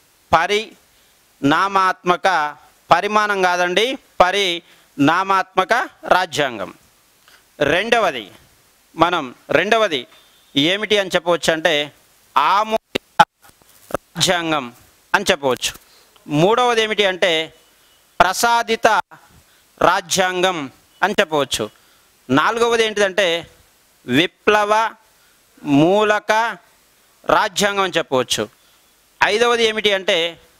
పరిణామాత్మక, పరిమాణం కాదండి, పరిణామాత్మక రాజ్యాంగం. రెండవది మనం రెండవది ఏమిటి అని చెప్పవచ్చు అంటే ఆమోదిత రాజ్యాంగం అని చెప్పవచ్చు. మూడవది ఏమిటి అంటే ప్రసాదిత రాజ్యాంగం అని చెప్పవచ్చు. నాలుగవది ఏంటిదంటే విప్లవ మూలక రాజ్యాంగం అని చెప్పవచ్చు. ఐదవది ఏమిటి అంటే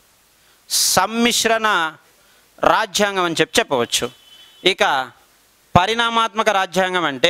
సమ్మిశ్రణ రాజ్యాంగం అని చెప్పి చెప్పవచ్చు. ఇక పరిణామాత్మక రాజ్యాంగం అంటే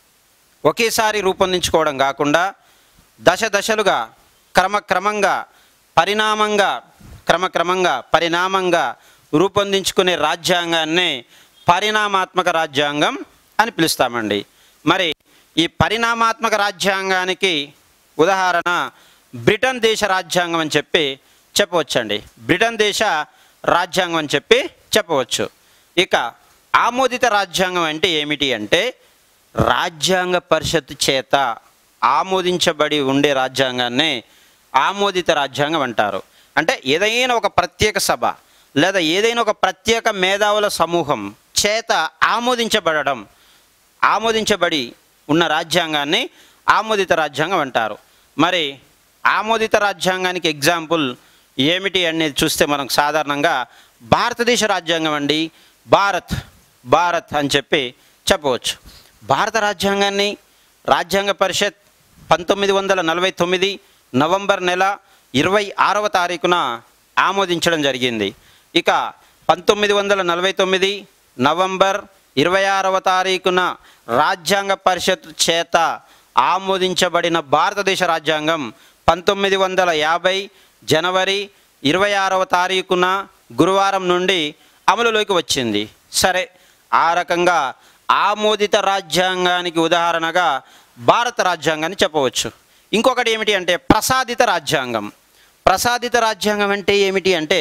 ఒకేసారి రూపొందించుకోవడం కాకుండా దశ దశలుగా క్రమక్రమంగా పరిణామంగా క్రమక్రమంగా పరిణామంగా రూపొందించుకునే రాజ్యాంగాన్ని పరిణామాత్మక రాజ్యాంగం అని పిలుస్తామండి. మరి ఈ పరిణామాత్మక రాజ్యాంగానికి ఉదాహరణ బ్రిటన్ దేశ రాజ్యాంగం అని చెప్పి చెప్పవచ్చండి. బ్రిటన్ దేశ రాజ్యాంగం అని చెప్పి చెప్పవచ్చు. ఇక ఆమోదిత రాజ్యాంగం అంటే ఏమిటి అంటే రాజ్యాంగ పరిషత్ చేత ఆమోదించబడి ఉండే రాజ్యాంగాన్ని ఆమోదిత రాజ్యాంగం అంటారు. అంటే ఏదైనా ఒక ప్రత్యేక సభ లేదా ఏదైనా ఒక ప్రత్యేక మేధావుల సమూహం చేత ఆమోదించబడడం, ఆమోదించబడి ఉన్న రాజ్యాంగాన్ని ఆమోదిత రాజ్యాంగం అంటారు. మరి ఆమోదిత రాజ్యాంగానికి ఎగ్జాంపుల్ ఏమిటి అనేది చూస్తే మనకు సాధారణంగా భారతదేశ రాజ్యాంగం అండి, భారత్ భారత్ అని చెప్పి చెప్పవచ్చు. భారత రాజ్యాంగాన్ని రాజ్యాంగ పరిషత్ పంతొమ్మిది వందల నలభై తొమ్మిది నవంబర్ నెల ఇరవై ఆరవ తారీఖున ఆమోదించడం జరిగింది. ఇక పంతొమ్మిది వందల నలభై తొమ్మిది నవంబర్ ఇరవై ఆరవ తారీఖున రాజ్యాంగ పరిషత్ చేత ఆమోదించబడిన భారతదేశ రాజ్యాంగం పంతొమ్మిది వందల యాభై జనవరి ఇరవై ఆరవ తారీఖున గురువారం నుండి అమలులోకి వచ్చింది. సరే, ఆ రకంగా ఆమోదిత రాజ్యాంగానికి ఉదాహరణగా భారత రాజ్యాంగాన్ని చెప్పవచ్చు. ఇంకొకటి ఏమిటి అంటే ప్రసాదిత రాజ్యాంగం. ప్రసాదిత రాజ్యాంగం అంటే ఏమిటి అంటే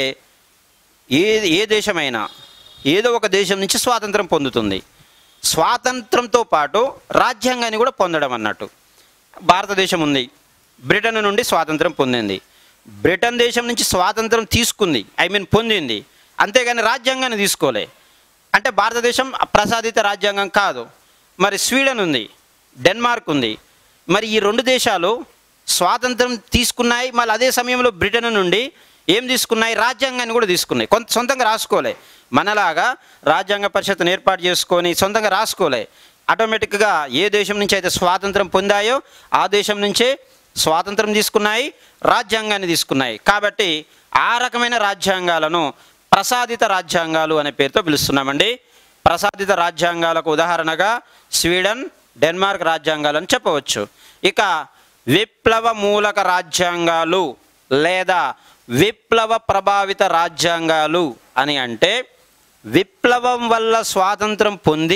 ఏ ఏ దేశమైనా ఏదో ఒక దేశం నుంచి స్వాతంత్రం పొందుతుంది. స్వాతంత్రంతో పాటు రాజ్యాంగాన్ని కూడా పొందడం అన్నట్టు. భారతదేశం ఉంది, బ్రిటన్ నుండి స్వాతంత్రం పొందింది. బ్రిటన్ దేశం నుంచి స్వాతంత్రం తీసుకుంది, ఐ మీన్ పొందింది, అంతేగాని రాజ్యాంగాన్ని తీసుకోలే. అంటే భారతదేశం ప్రసాదిత రాజ్యాంగం కాదు. మరి స్వీడన్ ఉంది, డెన్మార్క్ ఉంది. మరి ఈ రెండు దేశాలు స్వాతంత్రం తీసుకున్నాయి, మళ్ళీ అదే సమయంలో బ్రిటన్ నుండి ఏం తీసుకున్నాయి, రాజ్యాంగాన్ని కూడా తీసుకున్నాయి. కొంత సొంతంగా రాసుకోలే, మనలాగా రాజ్యాంగ పరిషత్తును ఏర్పాటు చేసుకొని సొంతంగా రాసుకోలే. ఆటోమేటిక్గా ఏ దేశం నుంచి అయితే స్వాతంత్రం పొందాయో ఆ దేశం నుంచే స్వాతంత్రం తీసుకున్నాయి, రాజ్యాంగాన్ని తీసుకున్నాయి. కాబట్టి ఆ రకమైన రాజ్యాంగాలను ప్రసాదిత రాజ్యాంగాలు అనే పేరుతో పిలుస్తున్నామండి. ప్రసాదిత రాజ్యాంగాలకు ఉదాహరణగా స్వీడన్, డెన్మార్క్ రాజ్యాంగాలను చెప్పవచ్చు. ఇక విప్లవ మూలక రాజ్యాంగాలు లేదా విప్లవ ప్రభావిత రాజ్యాంగాలు అని అంటే విప్లవం వల్ల స్వాతంత్రం పొంది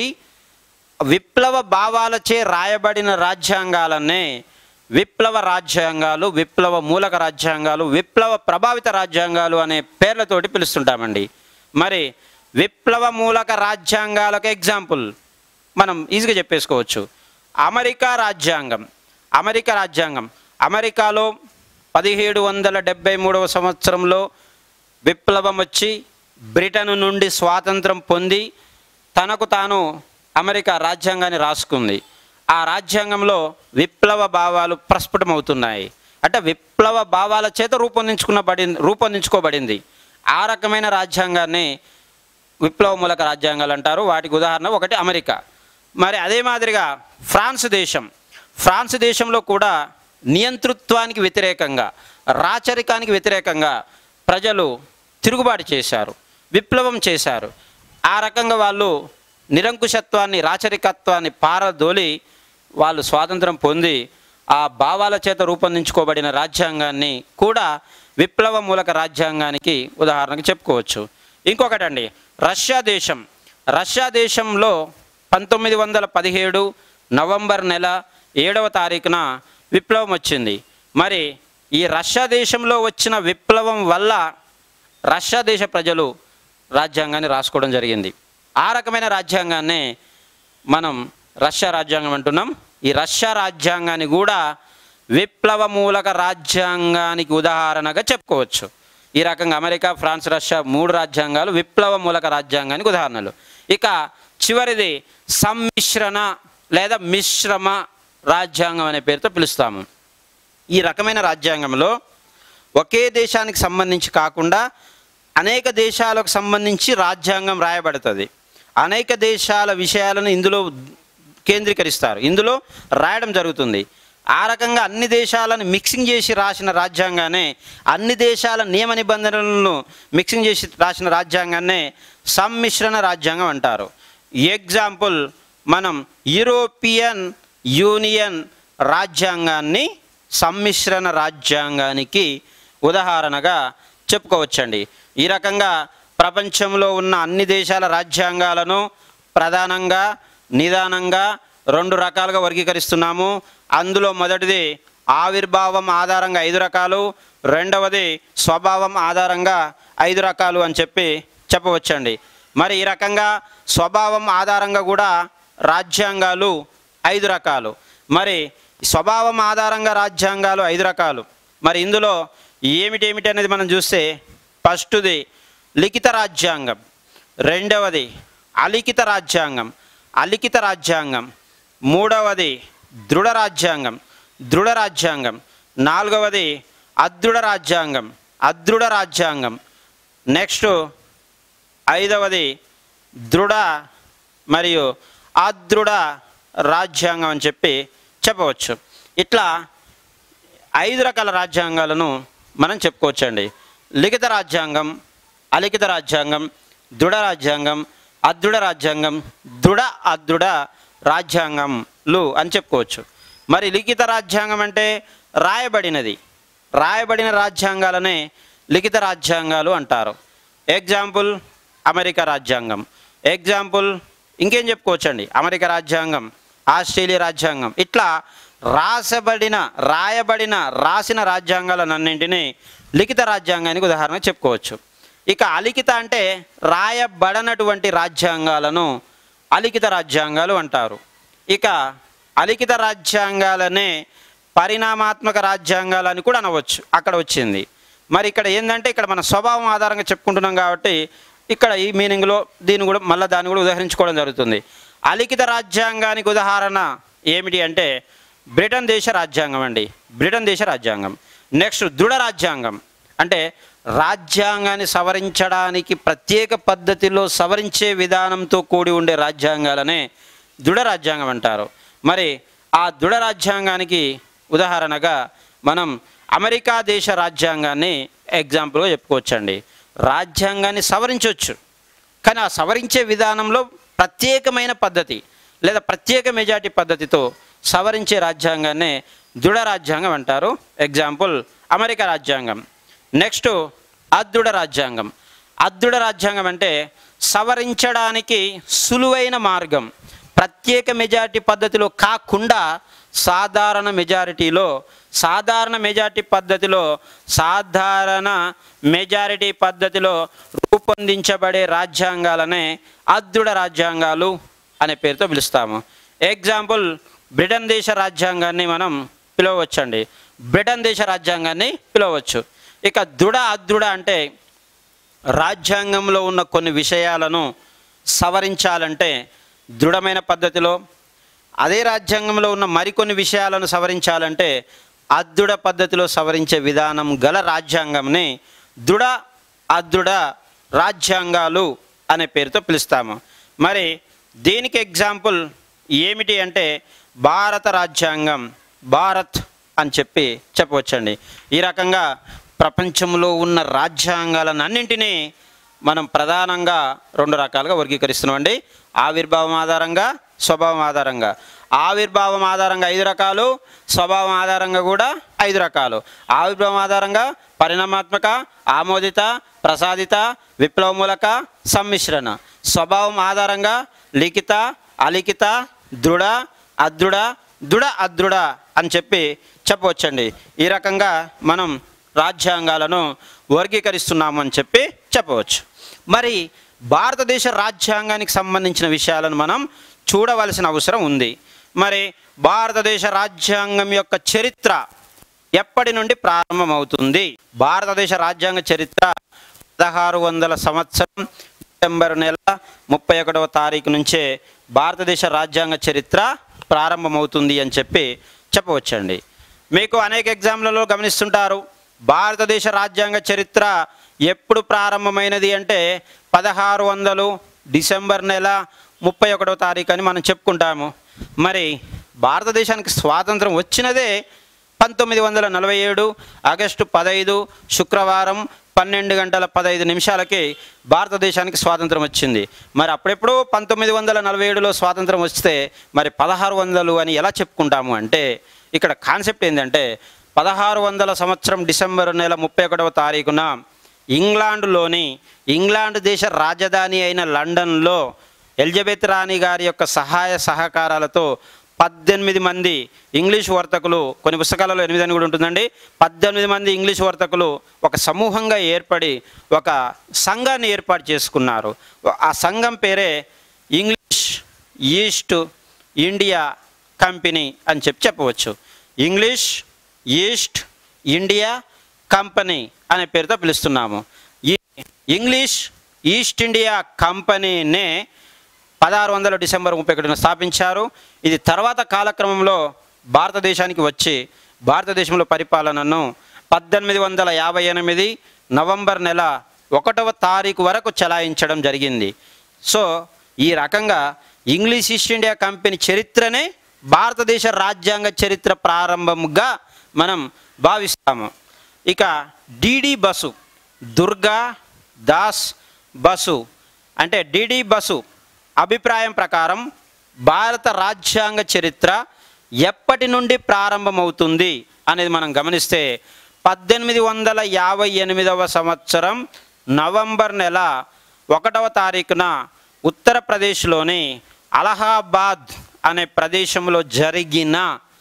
విప్లవ భావాలచే రాయబడిన రాజ్యాంగాలనే విప్లవ రాజ్యాంగాలు, విప్లవ మూలక రాజ్యాంగాలు, విప్లవ ప్రభావిత రాజ్యాంగాలు అనే పేర్లతోటి పిలుస్తుంటామండి. మరి విప్లవ మూలక రాజ్యాంగాలకు ఎగ్జాంపుల్ మనం ఈజీగా చెప్పేసుకోవచ్చు. అమెరికా రాజ్యాంగం. అమెరికా రాజ్యాంగం అమెరికాలో పదిహేడు వందల డెబ్భై మూడవ సంవత్సరంలో విప్లవం వచ్చి బ్రిటన్ నుండి స్వాతంత్రం పొంది తనకు తాను అమెరికా రాజ్యాంగాన్ని రాసుకుంది. ఆ రాజ్యాంగంలో విప్లవ భావాలు ప్రస్ఫుటమవుతున్నాయి. అంటే విప్లవ భావాల చేత రూపొందించుకున్న బడి రూపొందించుకోబడింది. ఆ రకమైన రాజ్యాంగాన్ని విప్లవ మూలక రాజ్యాంగాలు అంటారు. వాటికి ఉదాహరణ ఒకటి అమెరికా. మరి అదే మాదిరిగా ఫ్రాన్స్ దేశం ఫ్రాన్స్ దేశంలో కూడా నియంతృత్వానికి వ్యతిరేకంగా, రాచరికానికి వ్యతిరేకంగా ప్రజలు తిరుగుబాటు చేశారు, విప్లవం చేశారు. ఆ రకంగా వాళ్ళు నిరంకుశత్వాన్ని, రాచరికత్వాన్ని పారదోలి వాళ్ళు స్వాతంత్రం పొంది ఆ భావాల చేత రూపొందించుకోబడిన రాజ్యాంగాన్ని కూడా విప్లవ మూలక రాజ్యాంగానికి ఉదాహరణకు చెప్పుకోవచ్చు. ఇంకొకటండి, రష్యా దేశం రష్యా దేశంలో పంతొమ్మిది వందల పదిహేడు నవంబర్ నెల ఏడవ తారీఖున విప్లవం వచ్చింది. మరి ఈ రష్యా దేశంలో వచ్చిన విప్లవం వల్ల రష్యా దేశ ప్రజలు రాజ్యాంగాన్ని రాసుకోవడం జరిగింది. ఆ రకమైన రాజ్యాంగాన్నే మనం రష్యా రాజ్యాంగం అంటున్నాం. ఈ రష్యా రాజ్యాంగాన్ని కూడా విప్లవ మూలక రాజ్యాంగానికి ఉదాహరణగా చెప్పుకోవచ్చు. ఈ రకంగా అమెరికా, ఫ్రాన్స్, రష్యా మూడు రాజ్యాంగాలు విప్లవ మూలక రాజ్యాంగానికి ఉదాహరణలు. ఇక చివరిది సమ్మిశ్రణ లేదా మిశ్రమ రాజ్యాంగం అనే పేరుతో పిలుస్తాము. ఈ రకమైన రాజ్యాంగంలో ఒకే దేశానికి సంబంధించి కాకుండా అనేక దేశాలకు సంబంధించి రాజ్యాంగం రాయబడుతుంది. అనేక దేశాల విషయాలను ఇందులో కేంద్రీకరిస్తారు, ఇందులో రాయడం జరుగుతుంది. ఆ రకంగా అన్ని దేశాలను మిక్సింగ్ చేసి రాసిన రాజ్యాంగాన్ని, అన్ని దేశాల నియమ నిబంధనలను మిక్సింగ్ చేసి రాసిన రాజ్యాంగాన్నే సమ్మిశ్రణ రాజ్యాంగం అంటారు. ఎగ్జాంపుల్, మనం యూరోపియన్ యూనియన్ రాజ్యాంగాన్ని సమ్మిశ్రణ రాజ్యాంగానికి ఉదాహరణగా చెప్పుకోవచ్చండి. ఈ రకంగా ప్రపంచంలో ఉన్న అన్ని దేశాల రాజ్యాంగాలను ప్రధానంగా, నిదానంగా రెండు రకాలుగా వర్గీకరిస్తున్నాము. అందులో మొదటిది ఆవిర్భావం ఆధారంగా ఐదు రకాలు, రెండవది స్వభావం ఆధారంగా ఐదు రకాలు అని చెప్పి చెప్పవచ్చండి. మరి ఈ రకంగా స్వభావం ఆధారంగా కూడా రాజ్యాంగాలు ఐదు రకాలు. మరి స్వభావం ఆధారంగా రాజ్యాంగాలు ఐదు రకాలు. మరి ఇందులో ఏమిటి ఏమిటి అనేది మనం చూస్తే, ఫస్ట్ది లిఖిత రాజ్యాంగం, రెండవది అలిఖిత రాజ్యాంగం అలిఖిత రాజ్యాంగం మూడవది దృఢ రాజ్యాంగం దృఢ రాజ్యాంగం నాలుగవది అదృఢ రాజ్యాంగం అదృఢ రాజ్యాంగం నెక్స్ట్ ఐదవది దృఢ మరియు అదృఢ రాజ్యాంగం అని చెప్పి చెప్పవచ్చు. ఇట్లా ఐదు రకాల రాజ్యాంగాలను మనం చెప్పుకోవచ్చండి. లిఖిత రాజ్యాంగం, అలిఖిత రాజ్యాంగం, దృఢ రాజ్యాంగం, అదృఢ రాజ్యాంగం, దృఢ అదృఢ రాజ్యాంగంలు అని చెప్పుకోవచ్చు. మరి లిఖిత రాజ్యాంగం అంటే రాయబడినది, రాయబడిన రాజ్యాంగాలనే లిఖిత రాజ్యాంగాలు అంటారు. ఎగ్జాంపుల్ అమెరికా రాజ్యాంగం, ఎగ్జాంపుల్ ఇంకేం చెప్పుకోవచ్చండి, అమెరికా రాజ్యాంగం, ఆస్ట్రేలియా రాజ్యాంగం. ఇట్లా రాసబడిన రాయబడిన రాసిన రాజ్యాంగాలన్నింటినీ లిఖిత రాజ్యాంగానికి ఉదాహరణ చెప్పుకోవచ్చు. ఇక అలిఖిత అంటే రాయబడనటువంటి రాజ్యాంగాలను అలిఖిత రాజ్యాంగాలు అంటారు. ఇక అలిఖిత రాజ్యాంగాలనే పరిణామాత్మక రాజ్యాంగాలని కూడా అనవచ్చు, అక్కడ వచ్చింది. మరి ఇక్కడ ఏంటంటే ఇక్కడ మన స్వభావం ఆధారంగా చెప్పుకుంటున్నాం కాబట్టి ఇక్కడ ఈ మీనింగ్లో దీన్ని కూడా మళ్ళీ దాన్ని కూడా ఉదాహరించుకోవడం జరుగుతుంది. అలిఖిత రాజ్యాంగానికి ఉదాహరణ ఏమిటి అంటే బ్రిటన్ దేశ రాజ్యాంగం అండి, బ్రిటన్ దేశ రాజ్యాంగం. నెక్స్ట్ దృఢ రాజ్యాంగం అంటే రాజ్యాంగాన్ని సవరించడానికి ప్రత్యేక పద్ధతిలో సవరించే విధానంతో కూడి ఉండే రాజ్యాంగాలనే దృఢ రాజ్యాంగం అంటారు. మరి ఆ దృఢ రాజ్యాంగానికి ఉదాహరణగా మనం అమెరికా దేశ రాజ్యాంగాన్ని ఎగ్జాంపుల్గా చెప్పుకోవచ్చండి. రాజ్యాంగాన్ని సవరించవచ్చు, కానీ ఆ సవరించే విధానంలో ప్రత్యేకమైన పద్ధతి లేదా ప్రత్యేక మెజారిటీ పద్ధతితో సవరించే రాజ్యాంగాన్నే దృఢ రాజ్యాంగం అంటారు. ఎగ్జాంపుల్ అమెరికా రాజ్యాంగం. నెక్స్ట్ అదృఢ రాజ్యాంగం. అదృఢ రాజ్యాంగం అంటే సవరించడానికి సులువైన మార్గం, ప్రత్యేక మెజారిటీ పద్ధతిలో కాకుండా సాధారణ మెజారిటీలో సాధారణ మెజారిటీ పద్ధతిలో సాధారణ మెజారిటీ పద్ధతిలో రూపొందించబడే రాజ్యాంగాలనే అదృఢ రాజ్యాంగాలు అనే పేరుతో పిలుస్తాము. ఎగ్జాంపుల్ బ్రిటన్ దేశ రాజ్యాంగాన్ని మనం పిలవచ్చండి, బ్రిటన్ దేశ రాజ్యాంగాన్ని పిలవచ్చు. ఇక దృఢ అదృఢ అంటే రాజ్యాంగంలో ఉన్న కొన్ని విషయాలను సవరించాలంటే దృఢమైన పద్ధతిలో, అదే రాజ్యాంగంలో ఉన్న మరికొన్ని విషయాలను సవరించాలంటే అదృఢ పద్ధతిలో సవరించే విధానం గల రాజ్యాంగంని దృఢ అదృఢ రాజ్యాంగాలు అనే పేరుతో పిలుస్తాము. మరి దీనికి ఎగ్జాంపుల్ ఏమిటి అంటే భారత రాజ్యాంగం, భారత్ అని చెప్పి చెప్పవచ్చండి. ఈ రకంగా ప్రపంచంలో ఉన్న రాజ్యాంగాలన్నింటినీ మనం ప్రధానంగా రెండు రకాలుగా వర్గీకరిస్తున్నామండి. ఆవిర్భావం ఆధారంగా, స్వభావం ఆధారంగా. ఆవిర్భావం ఆధారంగా ఐదు రకాలు, స్వభావం ఆధారంగా కూడా ఐదు రకాలు. ఆవిర్భావం ఆధారంగా పరిణామాత్మక, ఆమోదిత, ప్రసాదిత, విప్లవమూలక, సమ్మిశ్రణ. స్వభావం ఆధారంగా లిఖిత, అలిఖిత, దృఢ, అదృఢ, దృఢ అదృఢ అని చెప్పి చెప్పవచ్చండి. ఈ రకంగా మనం రాజ్యాంగాలను వర్గీకరిస్తున్నాము అని చెప్పి చెప్పవచ్చు. మరి భారతదేశ రాజ్యాంగానికి సంబంధించిన విషయాలను మనం చూడవలసిన అవసరం ఉంది. మరి భారతదేశ రాజ్యాంగం యొక్క చరిత్ర ఎప్పటి నుండి ప్రారంభమవుతుంది? భారతదేశ రాజ్యాంగ చరిత్ర పదహారు వందల సంవత్సరం డిసెంబర్ నెల ముప్పై ఒకటవ తారీఖు నుంచే భారతదేశ రాజ్యాంగ చరిత్ర ప్రారంభమవుతుంది అని చెప్పి చెప్పవచ్చండి. మీకు అనేక ఎగ్జామ్లలో గమనిస్తుంటారు, భారతదేశ రాజ్యాంగ చరిత్ర ఎప్పుడు ప్రారంభమైనది అంటే పదహారు వందలు డిసెంబర్ నెల ముప్పై ఒకటవ తారీఖు అని మనం చెప్పుకుంటాము. మరి భారతదేశానికి స్వాతంత్రం వచ్చినదే పంతొమ్మిది వందల నలభై ఏడు ఆగస్టు పదహైదు శుక్రవారం పన్నెండు గంటల పదహైదు నిమిషాలకి భారతదేశానికి స్వాతంత్రం వచ్చింది. మరి అప్పుడెప్పుడు పంతొమ్మిది వందల నలభై ఏడులో స్వాతంత్రం వస్తే మరి పదహారు వందలు అని ఎలా చెప్పుకుంటాము అంటే ఇక్కడ కాన్సెప్ట్ ఏంటంటే పదహారు వందల సంవత్సరం డిసెంబర్ నెల ముప్పై ఒకటవ తారీఖున ఇంగ్లాండ్లోని ఇంగ్లాండ్ దేశ రాజధాని అయిన లండన్లో ఎలిజబెత్ రాణి గారి యొక్క సహాయ సహకారాలతో పద్దెనిమిది మంది ఇంగ్లీష్ వర్తకులు, కొన్ని పుస్తకాలలో ఎనిమిది అని కూడా ఉంటుందండి, పద్దెనిమిది మంది ఇంగ్లీష్ వర్తకులు ఒక సమూహంగా ఏర్పడి ఒక సంఘాన్ని ఏర్పాటు చేసుకున్నారు. ఆ సంఘం పేరే ఇంగ్లీష్ ఈస్ట్ ఇండియా కంపెనీ అని చెప్పి చెప్పవచ్చు. ఇంగ్లీష్ ఈస్ట్ ఇండియా కంపెనీ అనే పేరుతో పిలుస్తున్నాము. ఈ ఇంగ్లీష్ ఈస్ట్ ఇండియా కంపెనీనే పదహారు వందల డిసెంబర్ ముప్పై ఒకటిన స్థాపించారు. ఇది తర్వాత కాలక్రమంలో భారతదేశానికి వచ్చి భారతదేశంలో పరిపాలనను పద్దెనిమిది వందల యాభై ఎనిమిది నవంబర్ నెల ఒకటవ తారీఖు వరకు చలాయించడం జరిగింది. సో ఈ రకంగా ఇంగ్లీష్ ఈస్ట్ ఇండియా కంపెనీ చరిత్రనే భారతదేశ రాజ్యాంగ చరిత్ర ప్రారంభంగా మనం భావిస్తాము. ఇక డిడి బసు, దుర్గా దాస్ బసు అంటే డిడి బసు అభిప్రాయం ప్రకారం భారత రాజ్యాంగ చరిత్ర ఎప్పటి నుండి ప్రారంభమవుతుంది అనేది మనం గమనిస్తే పద్దెనిమిది వందల యాభై ఎనిమిదవ సంవత్సరం నవంబర్ నెల ఒకటవ తారీఖున ఉత్తరప్రదేశ్లోని అలహాబాద్ అనే ప్రదేశంలో జరిగిన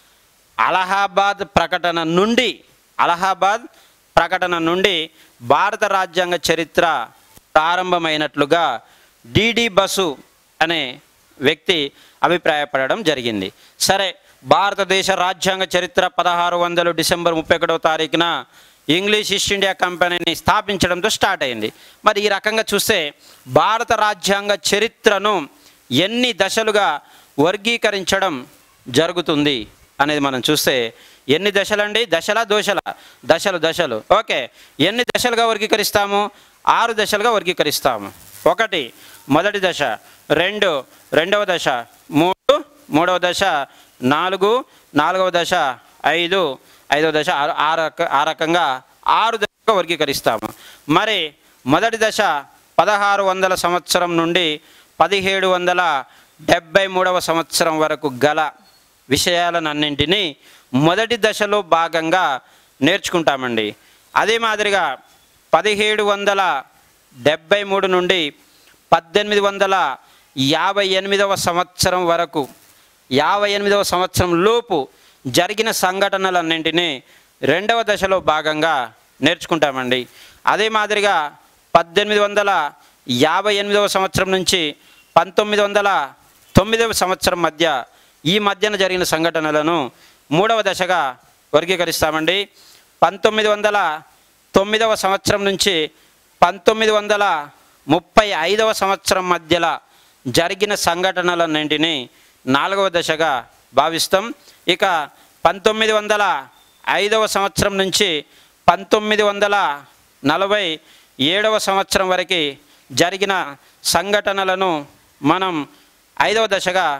అలహాబాద్ ప్రకటన నుండి అలహాబాద్ ప్రకటన నుండి భారత రాజ్యాంగ చరిత్ర ప్రారంభమైనట్లుగా డిడి బసు అనే వ్యక్తి అభిప్రాయపడడం జరిగింది. సరే, భారతదేశ రాజ్యాంగ చరిత్ర పదహారు వందలు డిసెంబర్ ముప్పై ఒకటవ తారీఖున ఇంగ్లీష్ ఈస్ట్ ఇండియా కంపెనీని స్థాపించడంతో స్టార్ట్ అయింది. మరి ఈ రకంగా చూస్తే భారత రాజ్యాంగ చరిత్రను ఎన్ని దశలుగా వర్గీకరించడం జరుగుతుంది అనేది మనం చూస్తే ఎన్ని దశలండి? దశల దోశల దశలు దశలు ఓకే. ఎన్ని దశలుగా వర్గీకరిస్తాము? ఆరు దశలుగా వర్గీకరిస్తాము. ఒకటి మొదటి దశ, రెండు రెండవ దశ, మూడు మూడవ దశ, నాలుగు నాలుగవ దశ, ఐదు ఐదవ దశ, ఆరు ఆ రకంగా ఆరు దశలుగా వర్గీకరిస్తాము. మరి మొదటి దశ పదహారు వందల సంవత్సరం నుండి పదిహేడు వందల డెబ్భై మూడవ సంవత్సరం వరకు గల విషయాలన్నింటినీ మొదటి దశలో భాగంగా నేర్చుకుంటామండి. అదే మాదిరిగా పదిహేడు వందల డెబ్భై మూడు నుండి పద్దెనిమిది వందల యాభై ఎనిమిదవ సంవత్సరం వరకు యాభై ఎనిమిదవ సంవత్సరం లోపు జరిగిన సంఘటనలన్నింటినీ రెండవ దశలో భాగంగా నేర్చుకుంటామండి. అదే మాదిరిగా పద్దెనిమిది వందల యాభై ఎనిమిదవ సంవత్సరం నుంచి పంతొమ్మిది వందల తొమ్మిదవ సంవత్సరం మధ్య ఈ మధ్యన జరిగిన సంఘటనలను మూడవ దశగా వర్గీకరిస్తామండి. పంతొమ్మిది వందల తొమ్మిదవ సంవత్సరం నుంచి పంతొమ్మిది వందల ముప్పై ఐదవ సంవత్సరం మధ్యలో జరిగిన సంఘటనలన్నింటినీ నాలుగవ దశగా భావిస్తాం. ఇక పంతొమ్మిది వందల ఐదవ సంవత్సరం నుంచి పంతొమ్మిది వందల నలభై ఏడవ సంవత్సరం వరకు జరిగిన సంఘటనలను మనం ఐదవ దశగా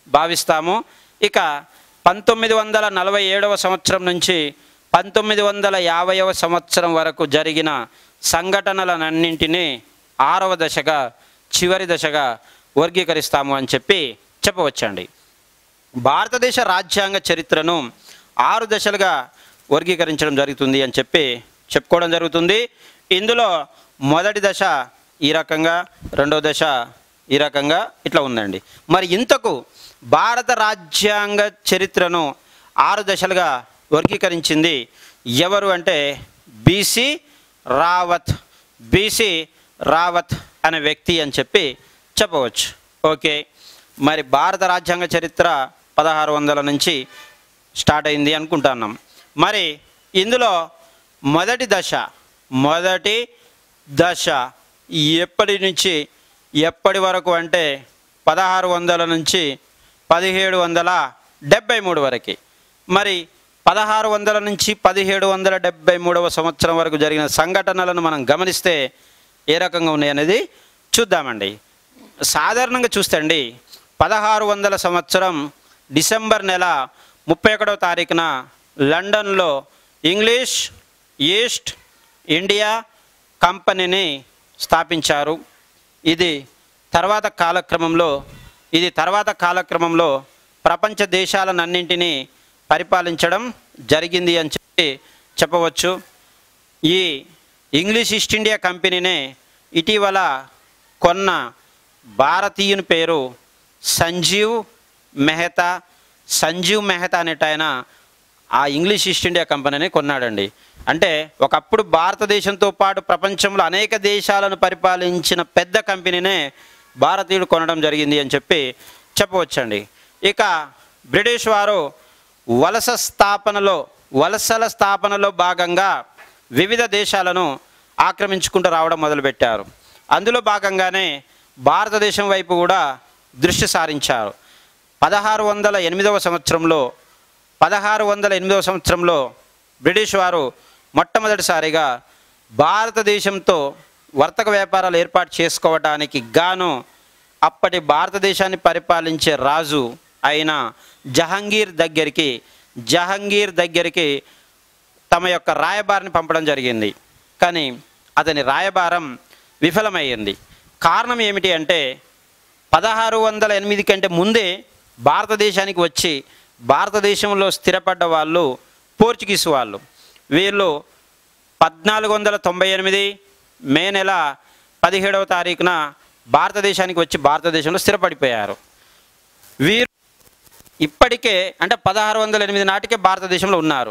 భావిస్తాము. ఇక పంతొమ్మిది వందల నలభై ఏడవ సంవత్సరం నుంచి పంతొమ్మిది వందల యాభైవ సంవత్సరం వరకు జరిగిన సంఘటనలన్నింటినీ ఆరవ దశగా చివరి దశగా వర్గీకరిస్తాము అని చెప్పి చెప్పవచ్చండి. భారతదేశ రాజ్యాంగ చరిత్రను ఆరు దశలుగా వర్గీకరించడం జరుగుతుంది అని చెప్పి చెప్పుకోవడం జరుగుతుంది. ఇందులో మొదటి దశ ఈ రకంగా, రెండో దశ ఈ రకంగా ఇట్లా ఉందండి. మరి ఇంతకు భారత రాజ్యాంగ చరిత్రను ఆరు దశలుగా వర్గీకరించింది ఎవరు అంటే బీసీ రావత్ బీసీ రావత్ అనే వ్యక్తి అని చెప్పి చెప్పవచ్చు. ఓకే, మరి భారత రాజ్యాంగ చరిత్ర పదహారు వందల నుంచి స్టార్ట్ అయింది అనుకుంటున్నాం. మరి ఇందులో మొదటి దశ మొదటి దశ ఎప్పటి నుంచి ఎప్పటి వరకు అంటే పదహారు వందల నుంచి పదిహేడు వందల డెబ్భై మూడు వరకు. మరి పదహారు వందల నుంచి పదిహేడు వందల డెబ్భై మూడవ సంవత్సరం వరకు జరిగిన సంఘటనలను మనం గమనిస్తే ఏ రకంగా ఉన్నాయనేది చూద్దామండి. సాధారణంగా చూస్తే అండి పదహారు వందల సంవత్సరం డిసెంబర్ నెల ముప్పై ఒకటవ తారీఖున లండన్లో ఇంగ్లీష్ ఈస్ట్ ఇండియా కంపెనీని స్థాపించారు. ఇది తర్వాత కాలక్రమంలో ఇది తర్వాత కాలక్రమంలో ప్రపంచ దేశాలన్నింటినీ పరిపాలించడం జరిగింది అని చెప్పి చెప్పవచ్చు. ఈ ఇంగ్లీష్ ఈస్ట్ ఇండియా కంపెనీనే ఇటీవల కొన్న భారతీయుని పేరు సంజీవ్ మెహతా. సంజీవ్ మెహతా అనేట ఆయన ఆ ఇంగ్లీష్ ఈస్ట్ ఇండియా కంపెనీని కొన్నాడండి. అంటే ఒకప్పుడు భారతదేశంతో పాటు ప్రపంచంలో అనేక దేశాలను పరిపాలించిన పెద్ద కంపెనీనే భారతీయుడు కొనడం జరిగింది అని చెప్పి చెప్పవచ్చండి. ఇక బ్రిటిష్ వారు వలస స్థాపనలో వలసల స్థాపనలో భాగంగా వివిధ దేశాలను ఆక్రమించుకుంటూ రావడం మొదలుపెట్టారు. అందులో భాగంగానే భారతదేశం వైపు కూడా దృష్టి సారించారు. పదహారు వందల ఎనిమిదవ సంవత్సరంలో పదహారు వందల ఎనిమిదవ సంవత్సరంలో బ్రిటిష్ వారు మొట్టమొదటిసారిగా భారతదేశంతో వర్తక వ్యాపారాలు ఏర్పాటు చేసుకోవడానికి గాను అప్పటి భారతదేశాన్ని పరిపాలించే రాజు అయిన జహంగీర్ దగ్గరికి జహంగీర్ దగ్గరికి తమ యొక్క రాయబారిని పంపడం జరిగింది. కానీ అతని రాయబారం విఫలమయ్యింది. కారణం ఏమిటి అంటే పదహారు వందల ఎనిమిది కంటే ముందే భారతదేశానికి వచ్చి భారతదేశంలో స్థిరపడ్డ వాళ్ళు పోర్చుగీస్ వాళ్ళు. వీళ్ళు పద్నాలుగు వందల తొంభై ఎనిమిది మే నెల పదిహేడవ తారీఖున భారతదేశానికి వచ్చి భారతదేశంలో స్థిరపడిపోయారు. వీరు ఇప్పటికే అంటే పదహారు వందల ఎనిమిది నాటికే భారతదేశంలో ఉన్నారు.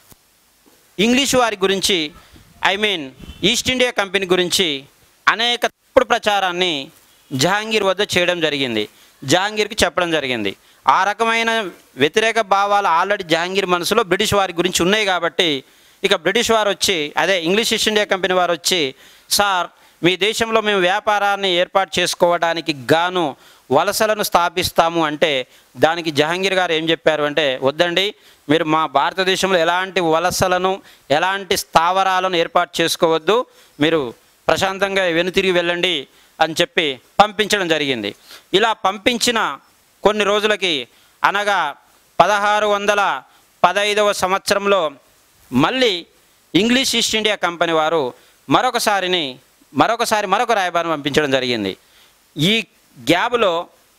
ఇంగ్లీష్ వారి గురించి I mean East India Company గురించి అనేక తప్పుడు ప్రచారాన్ని జహాంగీర్ వద్ద చేయడం జరిగింది. జహాంగీర్కి చెప్పడం జరిగింది. ఆ రకమైన వ్యతిరేక భావాలు ఆల్రెడీ జహాంగీర్ మనసులో బ్రిటిష్ వారి గురించి ఉన్నాయి కాబట్టి ఇక బ్రిటిష్ వారు వచ్చి అదే ఇంగ్లీష్ ఈస్ట్ ఇండియా కంపెనీ వారు వచ్చి సార్ మీ దేశంలో మేము వ్యాపారాన్ని ఏర్పాటు చేసుకోవడానికి గాను వలసలను స్థాపిస్తాము అంటే దానికి జహాంగీర్ గారు ఏం చెప్పారు అంటే వద్దండి, మీరు మా భారతదేశంలో ఎలాంటి వలసలను ఎలాంటి స్థావరాలను ఏర్పాటు చేసుకోవద్దు, మీరు ప్రశాంతంగా వెనుతిరిగి వెళ్ళండి అని చెప్పి పంపించడం జరిగింది. ఇలా పంపించిన కొన్ని రోజులకి అనగా పదహారు వందల పదహైదవ సంవత్సరంలో మళ్ళీ ఇంగ్లీష్ ఈస్ట్ ఇండియా కంపెనీ వారు మరొకసారిని మరొకసారి మరొక రాయబారిని పంపించడం జరిగింది. ఈ గ్యాప్లో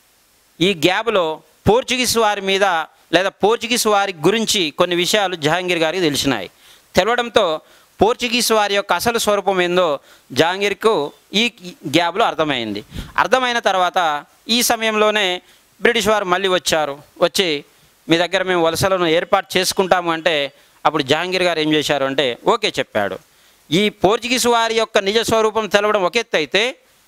ఈ గ్యాప్లో పోర్చుగీస్ వారి మీద లేదా పోర్చుగీస్ వారి గురించి కొన్ని విషయాలు జహాంగీర్ గారికి తెలిసినాయి. తెలవడంతో పోర్చుగీస్ వారి యొక్క అసలు స్వరూపం ఏందో జహాంగీర్కు ఈ గ్యాప్లో అర్థమైంది. అర్థమైన తర్వాత ఈ సమయంలోనే బ్రిటిష్ వారు మళ్ళీ వచ్చారు. వచ్చి మీ దగ్గర మేము వలసలను ఏర్పాటు చేసుకుంటాము అంటే అప్పుడు జహాంగీర్ గారు ఏం చేశారు అంటే ఓకే చెప్పాడు. ఈ పోర్చుగీస్ వారి యొక్క నిజ స్వరూపం తెలవడం ఒక ఎత్తు అయితే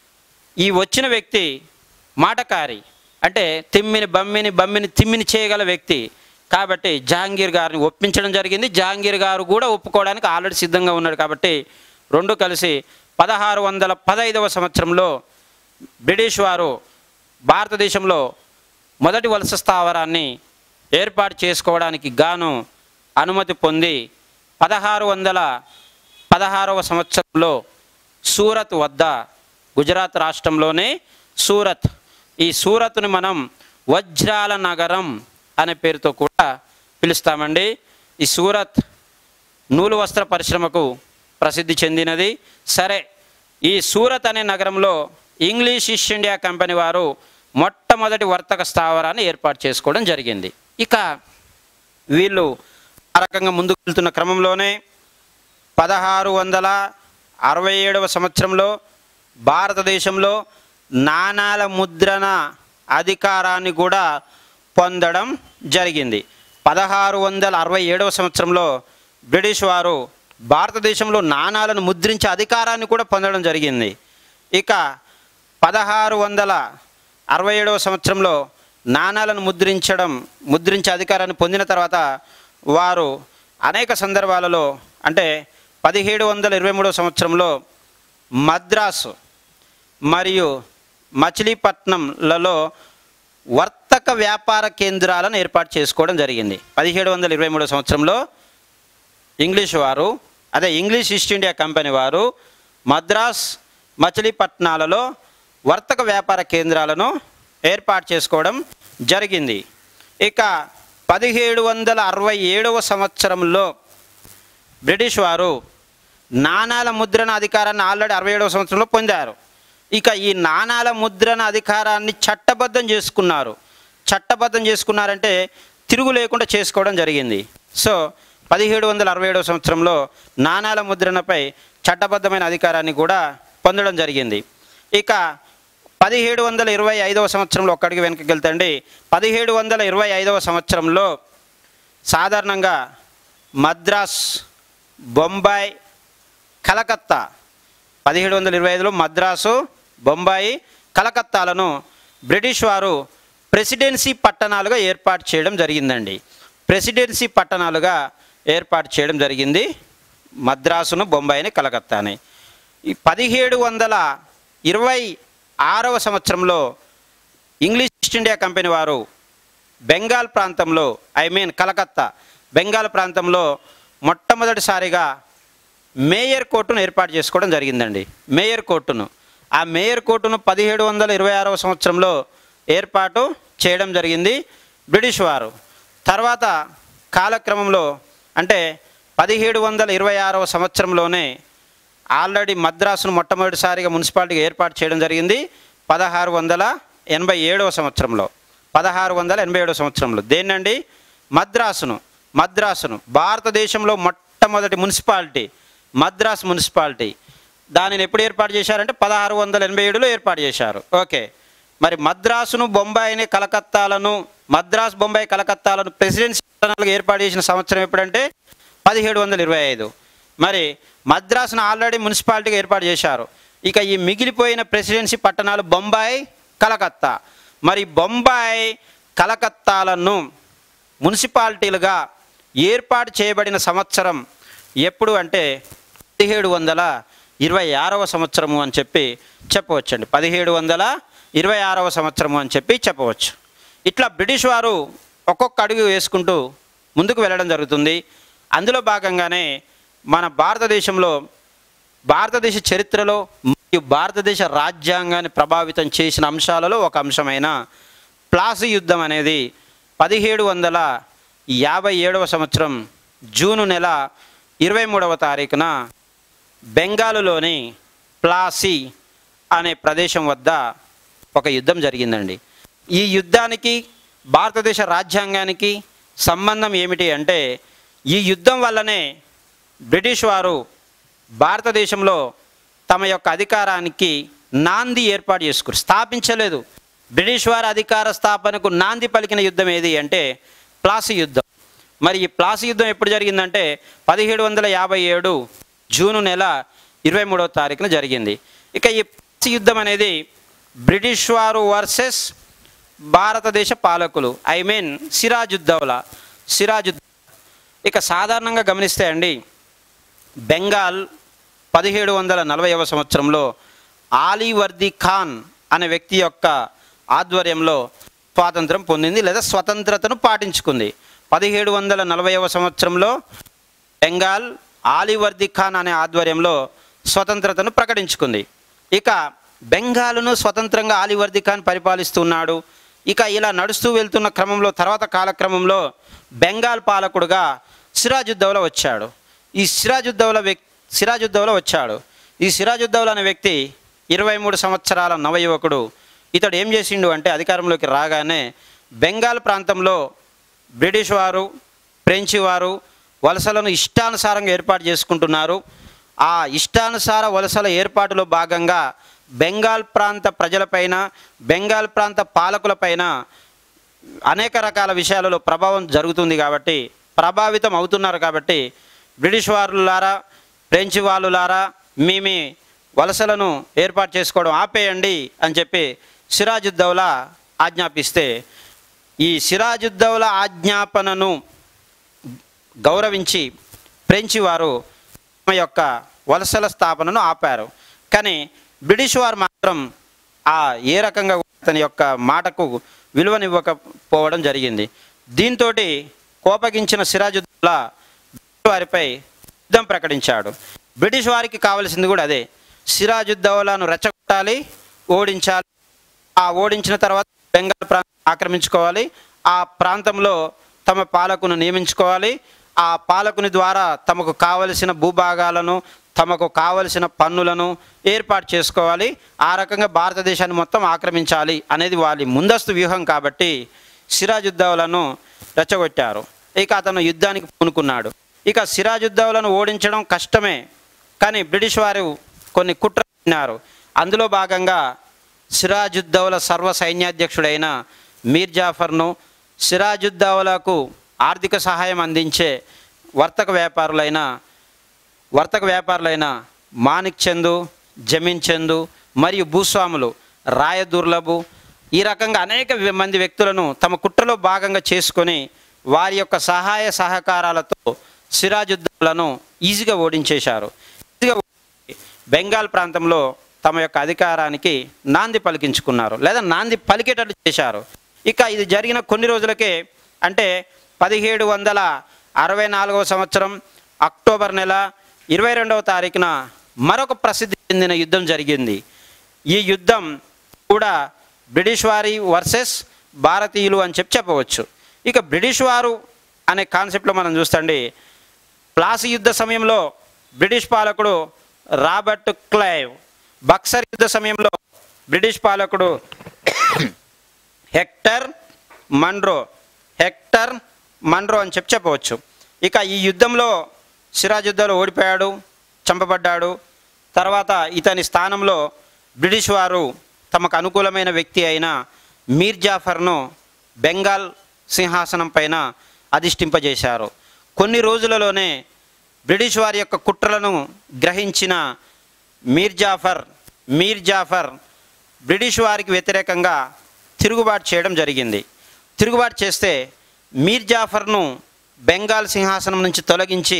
ఈ వచ్చిన వ్యక్తి మాటకారి అంటే తిమ్మిని బమ్మిని బమ్మిని తిమ్మిని చేయగల వ్యక్తి కాబట్టి జహాంగీర్ గారిని ఒప్పించడం జరిగింది. జహాంగీర్ గారు కూడా ఒప్పుకోవడానికి ఆల్రెడీ సిద్ధంగా ఉన్నాడు కాబట్టి రెండు కలిసి పదహారు వందల పదహైదవ సంవత్సరంలో బ్రిటిష్ వారు భారతదేశంలో మొదటి వలస స్థావరాన్ని ఏర్పాటు చేసుకోవడానికి గాను అనుమతి పొంది పదహారు వందల పదహారవ సంవత్సరంలో సూరత్ వద్ద గుజరాత్ రాష్ట్రంలోనే సూరత్ ఈ సూరత్ని మనం వజ్రాల నగరం అనే పేరుతో కూడా పిలుస్తామండి. ఈ సూరత్ నూలు వస్త్ర పరిశ్రమకు ప్రసిద్ధి చెందినది. సరే, ఈ సూరత్ అనే నగరంలో ఇంగ్లీష్ ఈస్ట్ ఇండియా కంపెనీ వారు మొట్టమొదటి వర్తక స్థావరాన్ని ఏర్పాటు చేసుకోవడం జరిగింది. ఇక వీళ్ళు ఆ రకంగా ముందుకు వెళ్తున్న క్రమంలోనే పదహారు వందల అరవై ఏడవ సంవత్సరంలో భారతదేశంలో నాణాల ముద్రణ అధికారాన్ని కూడా పొందడం జరిగింది. పదహారు వందల అరవై ఏడవ సంవత్సరంలో బ్రిటిష్ వారు భారతదేశంలో నాణాలను ముద్రించే అధికారాన్ని కూడా పొందడం జరిగింది. ఇక పదహారు వందల అరవై ఏడవ సంవత్సరంలో నాణాలను ముద్రించడం ముద్రించే అధికారాన్ని పొందిన తర్వాత వారు అనేక సందర్భాలలో అంటే పదిహేడు వందల ఇరవై మూడవ సంవత్సరంలో మద్రాసు మరియు మచిలీపట్నంలలో వర్తక వ్యాపార కేంద్రాలను ఏర్పాటు చేసుకోవడం జరిగింది. పదిహేడు వందల ఇరవై మూడవ సంవత్సరంలో ఇంగ్లీష్ వారు అదే ఇంగ్లీష్ ఈస్ట్ ఇండియా కంపెనీ వారు మద్రాస్ మచిలీపట్నాలలో వర్తక వ్యాపార కేంద్రాలను ఏర్పాటు చేసుకోవడం జరిగింది. ఇక పదిహేడు వందల అరవై ఏడవ సంవత్సరంలో బ్రిటిష్ వారు నాణాల ముద్రణ అధికారాన్ని ఆల్రెడీ అరవై ఏడవ సంవత్సరంలో పొందారు. ఇక ఈ నాణాల ముద్రణ అధికారాన్ని చట్టబద్ధం చేసుకున్నారు. చట్టబద్ధం చేసుకున్నారంటే తిరుగు లేకుండా చేసుకోవడం జరిగింది. సో పదిహేడు వందల అరవై ఏడవ సంవత్సరంలో నాణాల ముద్రణపై చట్టబద్ధమైన అధికారాన్ని కూడా పొందడం జరిగింది. ఇక పదిహేడు వందల ఇరవై ఐదవ సంవత్సరంలో ఒక్కడికి వెనక్కి వెళ్తండి. పదిహేడు వందల ఇరవై ఐదవ సంవత్సరంలో సాధారణంగా మద్రాస్, బొంబాయి, కలకత్తా పదిహేడు వందల ఇరవై ఐదులో మద్రాసు, బొంబాయి, కలకత్తాలను బ్రిటిష్ వారు ప్రెసిడెన్సీ పట్టణాలుగా ఏర్పాటు చేయడం జరిగిందండి. ప్రెసిడెన్సీ పట్టణాలుగా ఏర్పాటు చేయడం జరిగింది మద్రాసును, బొంబాయిని, కలకత్తాని. ఈ పదిహేడు వందల ఇరవై ఆరవ సంవత్సరంలో ఇంగ్లీష్ ఈస్ట్ ఇండియా కంపెనీ వారు బెంగాల్ ప్రాంతంలో ఐ మీన్ కలకత్తా బెంగాల్ ప్రాంతంలో మొట్టమొదటిసారిగా మేయర్ కోర్టును ఏర్పాటు చేసుకోవడం జరిగిందండి. మేయర్ కోర్టును ఆ మేయర్ కోర్టును పదిహేడు వందల ఇరవై ఆరవ సంవత్సరంలో ఏర్పాటు చేయడం జరిగింది బ్రిటిష్ వారు. తర్వాత కాలక్రమంలో అంటే పదిహేడు వందల ఇరవై ఆరవ సంవత్సరంలోనే ఆల్రెడీ మద్రాసును మొట్టమొదటిసారిగా మున్సిపాలిటీగా ఏర్పాటు చేయడం జరిగింది పదహారు వందల ఎనభై ఏడవ సంవత్సరంలో పదహారు వందల ఎనభై ఏడవ సంవత్సరంలో దేన్నండి మద్రాసును మద్రాసును భారతదేశంలో మొట్టమొదటి మున్సిపాలిటీ మద్రాస్ మున్సిపాలిటీ. దానిని ఎప్పుడు ఏర్పాటు చేశారంటే పదహారు వందల ఎనభై ఏడులో ఏర్పాటు చేశారు. ఓకే, మరి మద్రాసును, బొంబాయిని, కలకత్తాలను మద్రాస్, బొంబాయి, కలకత్తాలను ప్రెసిడెన్సీ పట్టణాలుగా ఏర్పాటు చేసిన సంవత్సరం ఎప్పుడంటే పదిహేడు వందల ఇరవై ఐదు. మరి మద్రాసును ఆల్రెడీ మున్సిపాలిటీగా ఏర్పాటు చేశారు. ఇక ఈ మిగిలిపోయిన ప్రెసిడెన్సీ పట్టణాలు బొంబాయి, కలకత్తా. మరి బొంబాయి, కలకత్తాలను మున్సిపాలిటీలుగా ఏర్పాటు చేయబడిన సంవత్సరం ఎప్పుడు అంటే పదిహేడు వందల ఇరవై ఆరవ సంవత్సరము అని చెప్పి చెప్పవచ్చండి. పదిహేడు వందల ఇరవై ఆరవ సంవత్సరము అని చెప్పి చెప్పవచ్చు. ఇట్లా బ్రిటిష్ వారు ఒక్కొక్క అడుగు వేసుకుంటూ ముందుకు వెళ్ళడం జరుగుతుంది. అందులో భాగంగానే మన భారతదేశంలో భారతదేశ చరిత్రలో మరియు భారతదేశ రాజ్యాంగాన్ని ప్రభావితం చేసిన అంశాలలో ఒక అంశమైన ప్లాసీ యుద్ధం అనేది పదిహేడు వందల యాభై ఏడవ సంవత్సరం జూను నెల ఇరవై మూడవ తారీఖున బెంగాలులోని ప్లాసీ అనే ప్రదేశం వద్ద ఒక యుద్ధం జరిగిందండి. ఈ యుద్ధానికి భారతదేశ రాజ్యాంగానికి సంబంధం ఏమిటి అంటే ఈ యుద్ధం వల్లనే బ్రిటిష్ వారు భారతదేశంలో తమ యొక్క అధికారానికి నాంది ఏర్పాటు చేసుకుని స్థాపించలేదు. బ్రిటిష్ వారి అధికార స్థాపనకు నాంది పలికిన యుద్ధం ఏది అంటే ప్లాసీ యుద్ధం. మరి ఈ ప్లాసీ యుద్ధం ఎప్పుడు జరిగిందంటే పదిహేడు వందల యాభై ఏడు జూను నెల ఇరవై మూడవ తారీఖున జరిగింది. ఇక ఈ ప్లాసీ యుద్ధం అనేది బ్రిటిష్ వారు వర్సెస్ భారతదేశ పాలకులు ఐ మీన్ సిరాజుద్దౌలా సిరాజుద్దౌలా ఇక సాధారణంగా గమనిస్తే అండి బెంగాల్ పదిహేడు వందల నలభైవ సంవత్సరంలో ఆలీవర్ది ఖాన్ అనే వ్యక్తి యొక్క ఆధ్వర్యంలో స్వాతంత్రం పొందింది లేదా స్వతంత్రతను పాటించుకుంది. పదిహేడు వందల నలభైవ సంవత్సరంలో బెంగాల్ ఆలీవర్ది ఖాన్ అనే ఆధ్వర్యంలో స్వతంత్రతను ప్రకటించుకుంది. ఇక బెంగాలును స్వతంత్రంగా ఆలీవర్ది ఖాన్ పరిపాలిస్తున్నాడు. ఇక ఇలా నడుస్తూ వెళ్తున్న క్రమంలో తర్వాత కాలక్రమంలో బెంగాల్ పాలకుడుగా సిరాజుద్దౌలా వచ్చాడు. ఈ సిరాజుద్దౌలా వ్యక్తి సిరాజుద్దౌలా వచ్చాడు ఈ సిరాజుద్దౌలా అనే వ్యక్తి ఇరవై మూడు సంవత్సరాల నవయువకుడు. ఇతడు ఏం చేసిండు అంటే అధికారంలోకి రాగానే బెంగాల్ ప్రాంతంలో బ్రిటిష్ వారు ఫ్రెంచి వారు వలసలను ఇష్టానుసారంగా ఏర్పాటు చేసుకుంటున్నారు. ఆ ఇష్టానుసార వలసల ఏర్పాటులో భాగంగా బెంగాల్ ప్రాంత ప్రజలపైన బెంగాల్ ప్రాంత పాలకులపైన అనేక రకాల విషయాలలో ప్రభావం జరుగుతుంది కాబట్టి ప్రభావితం అవుతున్నారు కాబట్టి బ్రిటిష్ వారులారా ఫ్రెంచి వాళ్ళులారా మీ మీ వలసలను ఏర్పాటు చేసుకోవడం ఆపేయండి అని చెప్పి సిరాజుద్దౌలా ఆజ్ఞాపిస్తే ఈ సిరాజుద్దౌలా ఆజ్ఞాపనను గౌరవించి ఫ్రెంచి వారు తమ యొక్క వలసల స్థాపనను ఆపారు. కానీ బ్రిటిష్ వారు మాత్రం ఆ ఏ రకంగా తన యొక్క మాటకు విలువనివ్వకపోవడం జరిగింది. దీంతో కోపగించిన సిరాజుద్దౌలా బ్రిటిష్ వారిపై యుద్ధం ప్రకటించాడు. బ్రిటిష్ వారికి కావాల్సింది కూడా అదే, సిరాజుద్దౌలాను రెచ్చగొట్టాలి, ఓడించాలి. ఆ ఓడించిన తర్వాత బెంగాల్ ప్రాంతం ఆక్రమించుకోవాలి, ఆ ప్రాంతంలో తమ పాలకును నియమించుకోవాలి, ఆ పాలకుని ద్వారా తమకు కావలసిన భూభాగాలను తమకు కావలసిన పన్నులను ఏర్పాటు చేసుకోవాలి, ఆ రకంగా భారతదేశాన్ని మొత్తం ఆక్రమించాలి అనేది వాళ్ళ ముందస్తు వ్యూహం. కాబట్టి సిరాజుద్దౌలాను రెచ్చగొట్టారు. ఇక అతను యుద్ధానికి పూనుకున్నాడు. ఇక సిరాజుద్దౌలాను ఓడించడం కష్టమే, కానీ బ్రిటిష్ వారు కొన్ని కుట్రలు పన్నారు. అందులో భాగంగా సిరాజుద్దౌలా సర్వ సైన్యాధ్యక్షుడైన మీర్ జాఫర్ను సిరాజుద్దౌలాకు ఆర్థిక సహాయం అందించే వర్తక వ్యాపారులైన వర్తక వ్యాపారులైన మాణిక్ చందు, జమీన్ చందు మరియు భూస్వాములు రాయ దుర్లభు ఈ రకంగా అనేక మంది వ్యక్తులను తమ కుట్రలో భాగంగా చేసుకొని వారి యొక్క సహాయ సహకారాలతో సిరాజుద్దౌలాను ఈజీగా ఓడించేశారు. ఈజీగా బెంగాల్ ప్రాంతంలో తమ యొక్క అధికారానికి నాంది పలికించుకున్నారు, లేదా నాంది పలికేటట్లు చేశారు. ఇక ఇది జరిగిన కొన్ని రోజులకే అంటే పదిహేడు వందల అరవై నాలుగవ సంవత్సరం అక్టోబర్ నెల ఇరవై రెండవ తారీఖున మరొక ప్రసిద్ధి చెందిన యుద్ధం జరిగింది. ఈ యుద్ధం కూడా బ్రిటిష్ వారి వర్సెస్ భారతీయులు అని చెప్పి చెప్పవచ్చు. ఇక బ్రిటిష్ వారు అనే కాన్సెప్ట్లో మనం చూస్తండి, ప్లాసీ యుద్ధ సమయంలో బ్రిటిష్ పాలకుడు రాబర్ట్ క్లైవ్, బక్సర్ యుద్ధ సమయంలో బ్రిటిష్ పాలకుడు హెక్టర్ మన్రో హెక్టర్ మన్రో అని చెప్పి చెప్పవచ్చు. ఇక ఈ యుద్ధంలో సిరాజుద్దౌలా ఓడిపోయాడు, చంపబడ్డాడు. తర్వాత ఇతని స్థానంలో బ్రిటిష్ వారు తమకు అనుకూలమైన వ్యక్తి అయిన మీర్ జాఫర్ను బెంగాల్ సింహాసనం పైన అధిష్ఠింపజేశారు. కొన్ని రోజులలోనే బ్రిటిష్ వారి యొక్క కుట్రలను గ్రహించిన మీర్ జాఫర్ మీర్ జాఫర్ బ్రిటిష్ వారికి వ్యతిరేకంగా తిరుగుబాటు చేయడం జరిగింది. తిరుగుబాటు చేస్తే మీర్ జాఫర్ను బెంగాల్ సింహాసనం నుంచి తొలగించి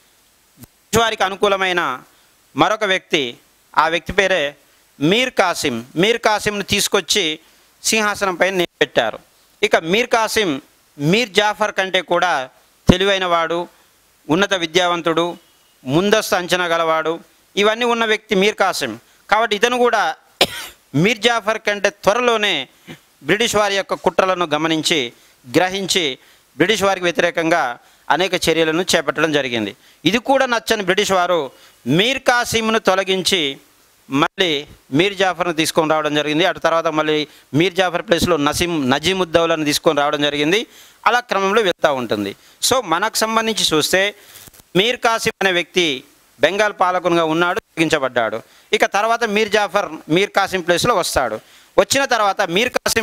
బ్రిటిష్ వారికి అనుకూలమైన మరొక వ్యక్తి, ఆ వ్యక్తి పేరే మీర్ కాసిం మీర్ కాసింను తీసుకొచ్చి సింహాసనం పైన నిలబెట్టారు. ఇక మీర్ కాసిం మీర్ జాఫర్ కంటే కూడా తెలివైన వాడు, ఉన్నత విద్యావంతుడు, ముందస్తు అంచనా గలవాడు, ఇవన్నీ ఉన్న వ్యక్తి మీర్ కాసిం. కాబట్టి ఇతను కూడా మీర్ జాఫర్ కంటే త్వరలోనే బ్రిటిష్ వారి యొక్క కుట్రలను గమనించి గ్రహించి బ్రిటిష్ వారికి వ్యతిరేకంగా అనేక చర్యలను చేపట్టడం జరిగింది. ఇది కూడా నచ్చని బ్రిటిష్ వారు మీర్ కాసింను తొలగించి మళ్ళీ మీర్ జాఫర్ను తీసుకొని రావడం జరిగింది. అటు తర్వాత మళ్ళీ మీర్ జాఫర్ ప్లేస్లో నసీం నజీముద్దౌలాను తీసుకొని రావడం జరిగింది. అలా క్రమంలో వెళ్తూ ఉంటుంది. సో మనకు సంబంధించి చూస్తే మీర్ కాసిం అనే వ్యక్తి బెంగాల్ పాలకునిగా ఉన్నాడు, తొలగించబడ్డాడు. ఇక తర్వాత మీర్ జాఫర్ మీర్ కాసిం ప్లేస్లో వస్తాడు. వచ్చిన తర్వాత మీర్ కాసిం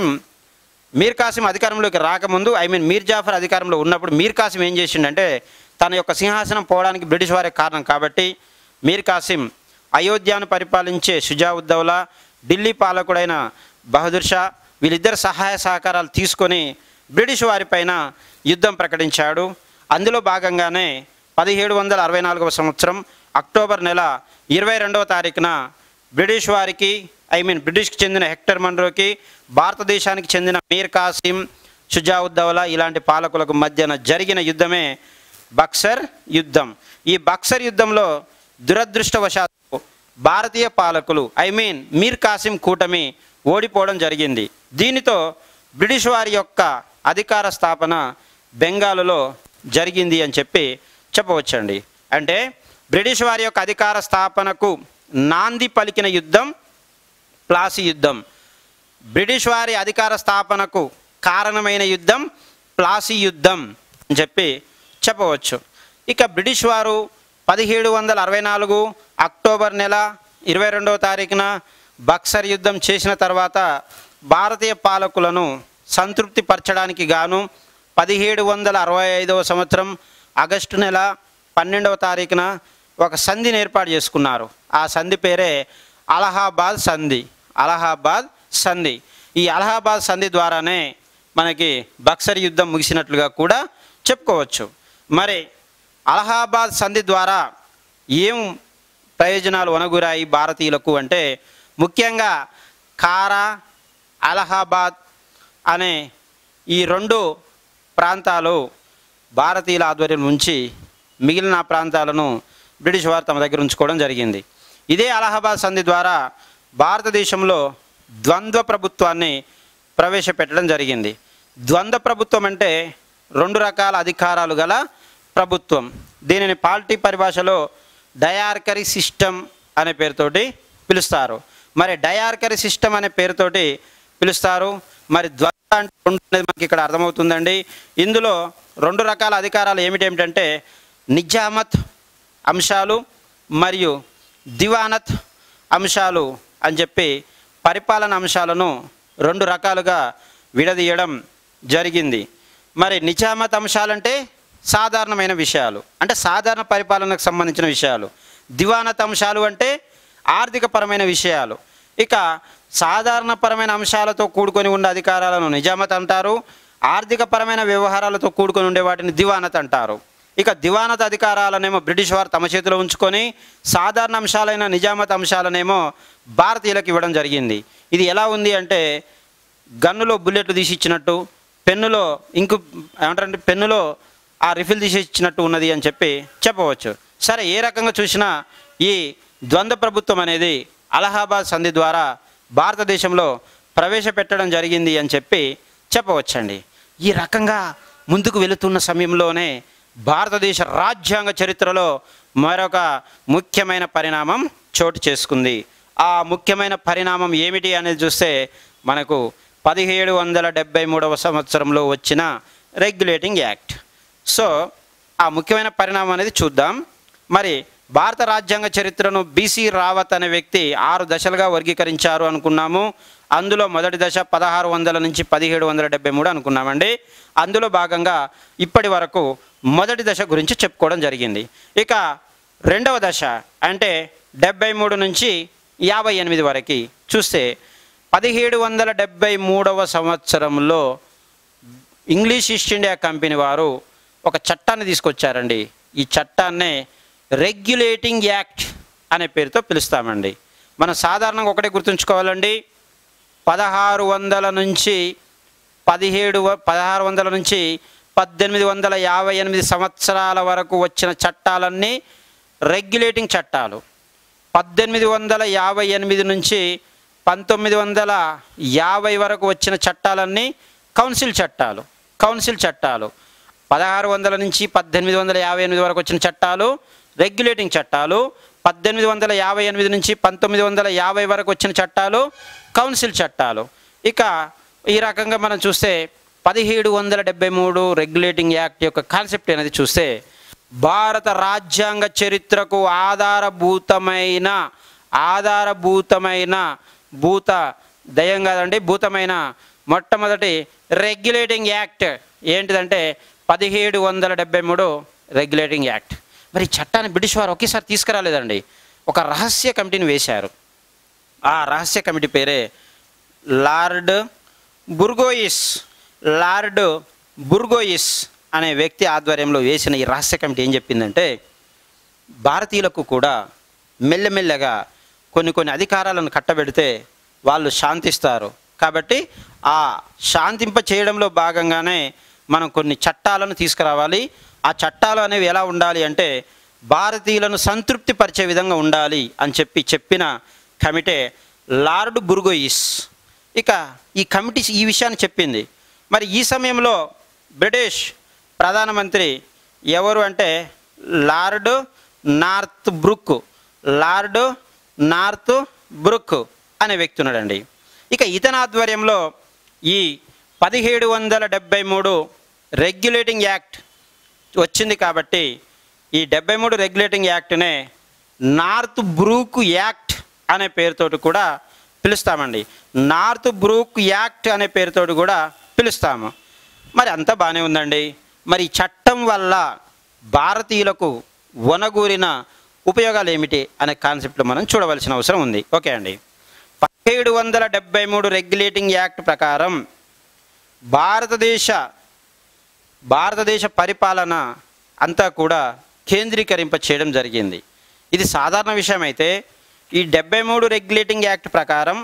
మీర్ కాసిం అధికారంలోకి రాకముందు ఐ మీన్ మీర్ జాఫర్ అధికారంలో ఉన్నప్పుడు మీర్ కాసిం ఏం చేసిండంటే తన యొక్క సింహాసనం పోవడానికి బ్రిటిష్ వారే కారణం కాబట్టి మీర్ కాసిం అయోధ్యను పరిపాలించే షుజావుద్దౌలా, ఢిల్లీ పాలకుడైన బహదూర్ షా వీళ్ళిద్దరు సహాయ సహకారాలు తీసుకొని బ్రిటిష్ వారిపైన యుద్ధం ప్రకటించాడు. అందులో భాగంగానే పదిహేడు వందల అరవై నాలుగవ సంవత్సరం అక్టోబర్ నెల ఇరవై రెండవ తారీఖున బ్రిటిష్ వారికి ఐ మీన్ బ్రిటిష్కి చెందిన హెక్టర్ మన్రోకి, భారతదేశానికి చెందిన మీర్ కాసిం, షుజావుద్దౌలా ఇలాంటి పాలకులకు మధ్యన జరిగిన యుద్ధమే బక్సర్ యుద్ధం. ఈ బక్సర్ యుద్ధంలో దురదృష్టవశాత్తు భారతీయ పాలకులు ఐ మీన్ మీర్ కాసిం కూటమి ఓడిపోవడం జరిగింది. దీనితో బ్రిటిష్ వారి యొక్క అధికార స్థాపన బెంగాల్లో జరిగింది అని చెప్పి చెప్పవచ్చండి. అంటే బ్రిటిష్ వారి యొక్క అధికార స్థాపనకు నాంది పలికిన యుద్ధం ప్లాసీ యుద్ధం. బ్రిటిష్ వారి అధికార స్థాపనకు కారణమైన యుద్ధం ప్లాసీ యుద్ధం అని చెప్పి చెప్పవచ్చు. ఇక బ్రిటిష్ వారు పదిహేడు వందల అరవై నాలుగు అక్టోబర్ నెల ఇరవై రెండవ తారీఖున బక్సర్ యుద్ధం చేసిన తర్వాత భారతీయ పాలకులను సంతృప్తి పరచడానికి గాను పదిహేడు వందల అరవై ఐదవ సంవత్సరం ఆగస్టు నెల పన్నెండవ తారీఖున ఒక సంధిని ఏర్పాటు చేసుకున్నారు. ఆ సంధి పేరే అలహాబాద్ సంధి. అలహాబాద్ సంధి. ఈ అలహాబాద్ సంధి ద్వారానే మనకి బక్సర్ యుద్ధం ముగిసినట్లుగా కూడా చెప్పుకోవచ్చు. మరి అలహాబాద్ సంధి ద్వారా ఏం ప్రయోజనాలు వనగూరాయి భారతీయులకు అంటే ముఖ్యంగా కారా, అలహాబాద్ అనే ఈ రెండు ప్రాంతాలు భారతీయుల ఆధ్వర్యం నుంచి మిగిలిన ప్రాంతాలను బ్రిటిష్ వారు తమ దగ్గర ఉంచుకోవడం జరిగింది. ఇదే అలహాబాద్ సంధి ద్వారా భారతదేశంలో ద్వంద్వ ప్రభుత్వాన్ని ప్రవేశపెట్టడం జరిగింది. ద్వంద్వ ప్రభుత్వం అంటే రెండు రకాల అధికారాలు గల ప్రభుత్వం. దీనిని పార్టీ పరిభాషలో డయార్కరీ సిస్టమ్ అనే పేరుతోటి పిలుస్తారు. మరి డయార్కరీ సిస్టమ్ అనే పేరుతోటి పిలుస్తారు. మరి ద్వంద్వ అంటే రెండు అనేది మనకి ఇక్కడ అర్థమవుతుందండి. ఇందులో రెండు రకాల అధికారాలు ఏమిటేమిటంటే నిజామత్ అంశాలు మరియు దివానత్ అంశాలు అని చెప్పి పరిపాలన అంశాలను రెండు రకాలుగా విడదీయడం జరిగింది. మరి నిజామత్ అంశాలంటే సాధారణమైన విషయాలు, అంటే సాధారణ పరిపాలనకు సంబంధించిన విషయాలు. దివానత్ అంశాలు అంటే ఆర్థికపరమైన విషయాలు. ఇక సాధారణపరమైన అంశాలతో కూడుకొని ఉండే అధికారాలను నిజామత్ అంటారు. ఆర్థికపరమైన వ్యవహారాలతో కూడుకొని ఉండే వాటిని దివానత్ అంటారు. ఇక దివానత్ అధికారాలనేమో బ్రిటిష్ వారు తమ చేతిలో ఉంచుకొని సాధారణ అంశాలైన నిజామత్ అంశాలనేమో భారతీయులకు ఇవ్వడం జరిగింది. ఇది ఎలా ఉంది అంటే గన్నులో బుల్లెట్లు తీసి ఇచ్చినట్టు, పెన్నులో ఇంకు ఏమంటారంటే పెన్నులో ఆ రిఫిల్ తీసి ఇచ్చినట్టు ఉన్నది అని చెప్పి చెప్పవచ్చు. సరే, ఏ రకంగా చూసినా ఈ ద్వంద్వ ప్రభుత్వం అనేది అలహాబాద్ సంధి ద్వారా భారతదేశంలో ప్రవేశపెట్టడం జరిగింది అని చెప్పి చెప్పవచ్చండి. ఈ రకంగా ముందుకు వెళుతున్న సమయంలోనే భారతదేశ రాజ్యాంగ చరిత్రలో మరొక ముఖ్యమైన పరిణామం చోటు చేసుకుంది. ఆ ముఖ్యమైన పరిణామం ఏమిటి అనేది చూస్తే మనకు పదిహేడు వందల డెబ్బై మూడవ సంవత్సరంలో వచ్చిన రెగ్యులేటింగ్ యాక్ట్. సో ఆ ముఖ్యమైన పరిణామం అనేది చూద్దాం. మరి భారత రాజ్యాంగ చరిత్రను బీసీ రావత్ అనే వ్యక్తి ఆరు దశలుగా వర్గీకరించారు అనుకున్నాము. అందులో మొదటి దశ పదహారు వందల నుంచి పదిహేడు వందల డెబ్బై మూడు అనుకున్నామండి. అందులో భాగంగా ఇప్పటి వరకు మొదటి దశ గురించి చెప్పుకోవడం జరిగింది. ఇక రెండవ దశ అంటే డెబ్బై మూడు నుంచి యాభై ఎనిమిది వరకు చూస్తే పదిహేడు వందల డెబ్బై మూడవ సంవత్సరంలో ఇంగ్లీష్ ఈస్ట్ ఇండియా కంపెనీ వారు ఒక చట్టాన్ని తీసుకొచ్చారండి. ఈ చట్టాన్నే రెగ్యులేటింగ్ యాక్ట్ అనే పేరుతో పిలుస్తామండి. మనం సాధారణంగా ఒకటే గుర్తుంచుకోవాలండి, పదహారు వందల నుంచి పదిహేడు పదహారు వందల నుంచి పద్దెనిమిది వందల యాభై ఎనిమిది సంవత్సరాల వరకు వచ్చిన చట్టాలన్నీ రెగ్యులేటింగ్ చట్టాలు. పద్దెనిమిది వందల యాభై ఎనిమిది నుంచి పంతొమ్మిది వందల యాభై వరకు వచ్చిన చట్టాలన్నీ కౌన్సిల్ చట్టాలు. కౌన్సిల్ చట్టాలు పదహారు వందల నుంచి పద్దెనిమిది వందల యాభై ఎనిమిది వరకు వచ్చిన చట్టాలు రెగ్యులేటింగ్ చట్టాలు. పద్దెనిమిది వందల యాభై ఎనిమిది నుంచి పంతొమ్మిది వందల యాభై వరకు వచ్చిన చట్టాలు కౌన్సిల్ చట్టాలు. ఇక ఈ రకంగా మనం చూస్తే పదిహేడు వందల డెబ్బై మూడు రెగ్యులేటింగ్ యాక్ట్ యొక్క కాన్సెప్ట్ అనేది చూస్తే భారత రాజ్యాంగ చరిత్రకు ఆధారభూతమైన ఆధారభూతమైన భూత దయం కాదండి భూతమైన మొట్టమొదటి రెగ్యులేటింగ్ యాక్ట్ ఏంటిదంటే పదిహేడు వందల డెబ్బై మూడు రెగ్యులేటింగ్ యాక్ట్. మరి ఈ చట్టాన్ని బ్రిటిష్ వారు ఒకేసారి తీసుకురాలేదండి, ఒక రహస్య కమిటీని వేశారు. ఆ రహస్య కమిటీ పేరే లార్డ్ బుర్గోయిస్. లార్డ్ బుర్గోయిస్ అనే వ్యక్తి ఆధ్వర్యంలో వేసిన ఈ రహస్య కమిటీ ఏం చెప్పిందంటే భారతీయులకు కూడా మెల్లమెల్లగా కొన్ని కొన్ని అధికారాలను కట్టబెడితే వాళ్ళు శాంతిస్తారు. కాబట్టి ఆ శాంతింప చేయడంలో భాగంగానే మనం కొన్ని చట్టాలను తీసుకురావాలి. ఆ చట్టాలు అనేవి ఎలా ఉండాలి అంటే భారతీయులను సంతృప్తి పరిచే విధంగా ఉండాలి అని చెప్పి చెప్పిన కమిటీ లార్డ్ బుర్గోయిస్. ఇక ఈ కమిటీ ఈ విషయాన్ని చెప్పింది. మరి ఈ సమయంలో బ్రిటిష్ ప్రధానమంత్రి ఎవరు అంటే Lord Northbrook Lord Northbrook అనే వ్యక్తి ఉన్నాడండి. ఇక ఇతని ఆధ్వర్యంలో ఈ పదిహేడు వందల డెబ్బై మూడు రెగ్యులేటింగ్ యాక్ట్ వచ్చింది. కాబట్టి ఈ డెబ్బై మూడు రెగ్యులేటింగ్ యాక్ట్నే నార్త్ బ్రూక్ యాక్ట్ అనే పేరుతోటి కూడా పిలుస్తామండి. నార్త్ బ్రూక్ యాక్ట్ అనే పేరుతోటి కూడా పిలుస్తాము. మరి అంతా బాగానే ఉందండి. మరి ఈ చట్టం వల్ల భారతీయులకు వనగూరిన ఉపయోగాలు ఏమిటి అనే కాన్సెప్ట్లో మనం చూడవలసిన అవసరం ఉంది. ఓకే అండి. పదిహేడు వందల డెబ్బై మూడు రెగ్యులేటింగ్ యాక్ట్ ప్రకారం భారతదేశ భారతదేశ పరిపాలన అంతా కూడా కేంద్రీకరింప చేయడం జరిగింది. ఇది సాధారణ విషయం అయితే ఈ డెబ్బై మూడు రెగ్యులేటింగ్ యాక్ట్ ప్రకారం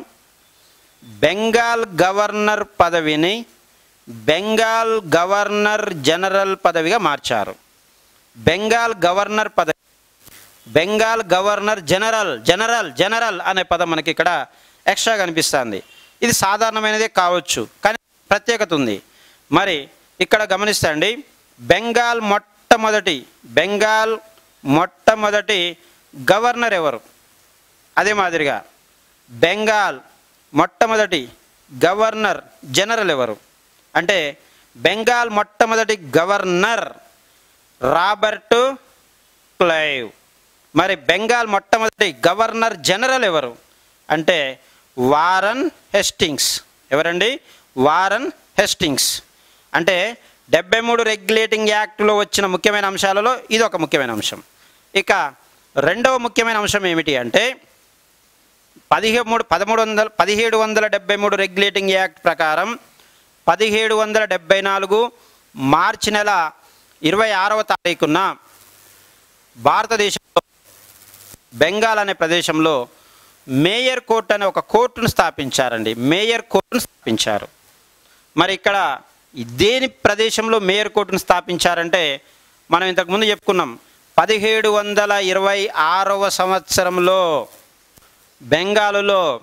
బెంగాల్ గవర్నర్ పదవిని బెంగాల్ గవర్నర్ జనరల్ పదవిగా మార్చారు. బెంగాల్ గవర్నర్ పదవి Bengal governor general general general అనే పదం మనకి ఇక్కడ ఎక్స్ట్రా కనిపిస్తుంది. ఇది సాధారణమైనదే కావచ్చు, కానీ ప్రత్యేకత ఉంది. మరి ఇక్కడ గమనిస్తండి, బెంగాల్ మొట్టమొదటి బెంగాల్ మొట్టమొదటి గవర్నర్ ఎవరు? అదే మాదిరిగా బెంగాల్ మొట్టమొదటి గవర్నర్ జనరల్ ఎవరు అంటే బెంగాల్ మొట్టమొదటి గవర్నర్ రాబర్ట్ క్లైవ్. మరి బెంగాల్ మొట్టమొదటి గవర్నర్ జనరల్ ఎవరు అంటే వారన్ హెస్టింగ్స్. ఎవరండి? Warren Hastings. అంటే డెబ్బై మూడు రెగ్యులేటింగ్ యాక్ట్లో వచ్చిన ముఖ్యమైన అంశాలలో ఇది ఒక ముఖ్యమైన అంశం. ఇక రెండవ ముఖ్యమైన అంశం ఏమిటి అంటే పదిహేడు మూడు పదమూడు వందల పదిహేడు వందల డెబ్బై మూడు రెగ్యులేటింగ్ యాక్ట్ ప్రకారం పదిహేడు వందల డెబ్బై నాలుగు మార్చి నెల ఇరవై ఆరవ తారీఖున భారతదేశంలో బెంగాల్ అనే ప్రదేశంలో మేయర్ కోర్ట్ అనే ఒక కోర్టును స్థాపించారండి. మేయర్ కోర్టును స్థాపించారు. మరి ఇక్కడ దేని ప్రదేశంలో మేయర్ కోర్టును స్థాపించారంటే మనం ఇంతకుముందు చెప్పుకున్నాం, పదిహేడు వందల ఇరవై ఆరవ సంవత్సరంలో బెంగాలులో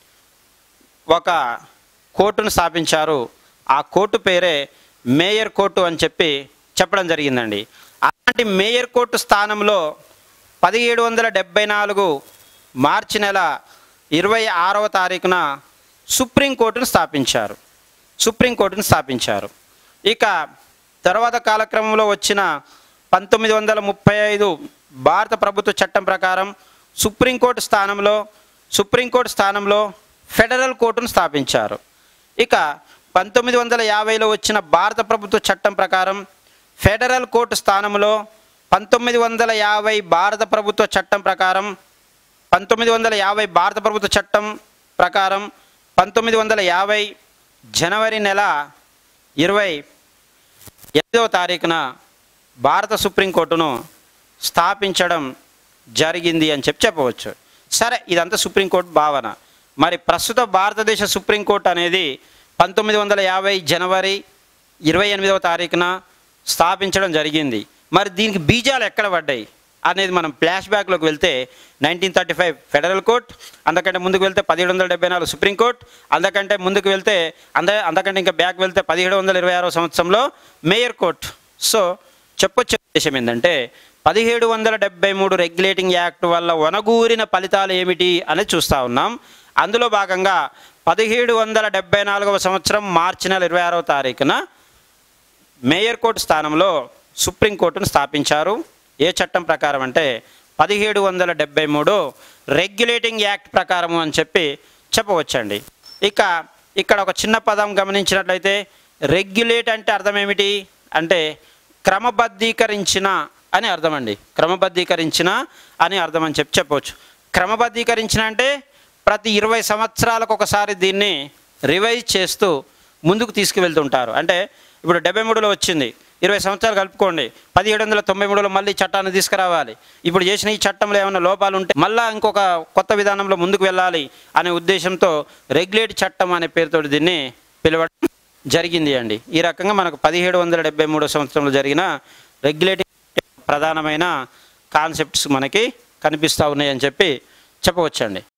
ఒక కోర్టును స్థాపించారు. ఆ కోర్టు పేరే మేయర్ కోర్టు అని చెప్పి చెప్పడం జరిగిందండి. అలాంటి మేయర్ కోర్టు స్థానంలో పదిహేడు వందల డెబ్బై నాలుగు మార్చి నెల ఇరవై ఆరవ తారీఖున సుప్రీంకోర్టును స్థాపించారు. సుప్రీంకోర్టును స్థాపించారు. ఇక తర్వాత కాలక్రమంలో వచ్చిన పంతొమ్మిది వందల ముప్పై ఐదు భారత ప్రభుత్వ చట్టం ప్రకారం సుప్రీంకోర్టు స్థానంలో సుప్రీంకోర్టు స్థానంలో ఫెడరల్ కోర్టును స్థాపించారు. ఇక పంతొమ్మిది వందల యాభైలో వచ్చిన భారత ప్రభుత్వ చట్టం ప్రకారం ఫెడరల్ కోర్టు స్థానంలో పంతొమ్మిది వందల యాభై భారత ప్రభుత్వ చట్టం ప్రకారం పంతొమ్మిది వందల యాభై భారత ప్రభుత్వ చట్టం ప్రకారం పంతొమ్మిది వందల యాభై జనవరి నెల ఇరవై ఎనిమిదవ తారీఖున భారత సుప్రీంకోర్టును స్థాపించడం జరిగింది అని చెప్పి చెప్పవచ్చు. సరే, ఇదంతా సుప్రీంకోర్టు భావన. మరి ప్రస్తుత భారతదేశ సుప్రీంకోర్టు అనేది పంతొమ్మిది వందల యాభై జనవరి ఇరవై ఎనిమిదవ తారీఖున స్థాపించడం జరిగింది. మరి దీనికి బీజాలు ఎక్కడ పడ్డాయి అనేది మనం ఫ్లాష్ బ్యాక్లోకి వెళ్తే nineteen thirty five federal court, అంతకంటే ముందుకు వెళ్తే పదిహేడు వందల డెబ్బై నాలుగు సుప్రీంకోర్టు, అంతకంటే ముందుకు వెళ్తే అంద అంతకంటే ఇంకా బ్యాక్ వెళ్తే పదిహేడు వందల ఇరవై ఆరో సంవత్సరంలో మేయర్ కోర్ట్. సో చెప్పొచ్చే ఉద్దేశం ఏంటంటే పదిహేడు వందల డెబ్బై మూడు రెగ్యులేటింగ్ యాక్ట్ వల్ల వనగూరిన ఫలితాలు ఏమిటి అనేది చూస్తూ ఉన్నాం. అందులో భాగంగా పదిహేడు వందల డెబ్బై నాలుగవ సంవత్సరం మార్చి నెల ఇరవై ఆరవ తారీఖున మేయర్ కోర్టు స్థానంలో సుప్రీంకోర్టును స్థాపించారు. ఏ చట్టం ప్రకారం అంటే పదిహేడు వందల డెబ్బై మూడు రెగ్యులేటింగ్ యాక్ట్ ప్రకారము అని చెప్పి చెప్పవచ్చండి. ఇక ఇక్కడ ఒక చిన్న పదం గమనించినట్లయితే రెగ్యులేట్ అంటే అర్థం ఏమిటి అంటే క్రమబద్ధీకరించిన అని అర్థం అండి. క్రమబద్ధీకరించిన అని అర్థం అని చెప్పి చెప్పవచ్చు. క్రమబద్ధీకరించిన అంటే ప్రతి ఇరవై సంవత్సరాలకు ఒకసారి దీన్ని రివైజ్ చేస్తూ ముందుకు తీసుకువెళ్తుంటారు. అంటే ఇప్పుడు డెబ్బై మూడులో వచ్చింది, ఇరవై సంవత్సరాలు కలుపుకోండి, పదిహేడు వందల తొంభై మూడులో మళ్ళీ చట్టాన్ని తీసుకురావాలి. ఇప్పుడు చేసిన ఈ చట్టంలో ఏమైనా లోపాలు ఉంటే మళ్ళీ ఇంకొక కొత్త విధానంలో ముందుకు వెళ్ళాలి అనే ఉద్దేశంతో రెగ్యులేట్ చట్టం అనే పేరుతో దీన్ని పిలవడం జరిగింది అండి. ఈ రకంగా మనకు పదిహేడు వందల డెబ్బై మూడో సంవత్సరంలో జరిగిన రెగ్యులేటింగ్ ప్రధానమైన కాన్సెప్ట్స్ మనకి కనిపిస్తూ ఉన్నాయని చెప్పి చెప్పవచ్చండి.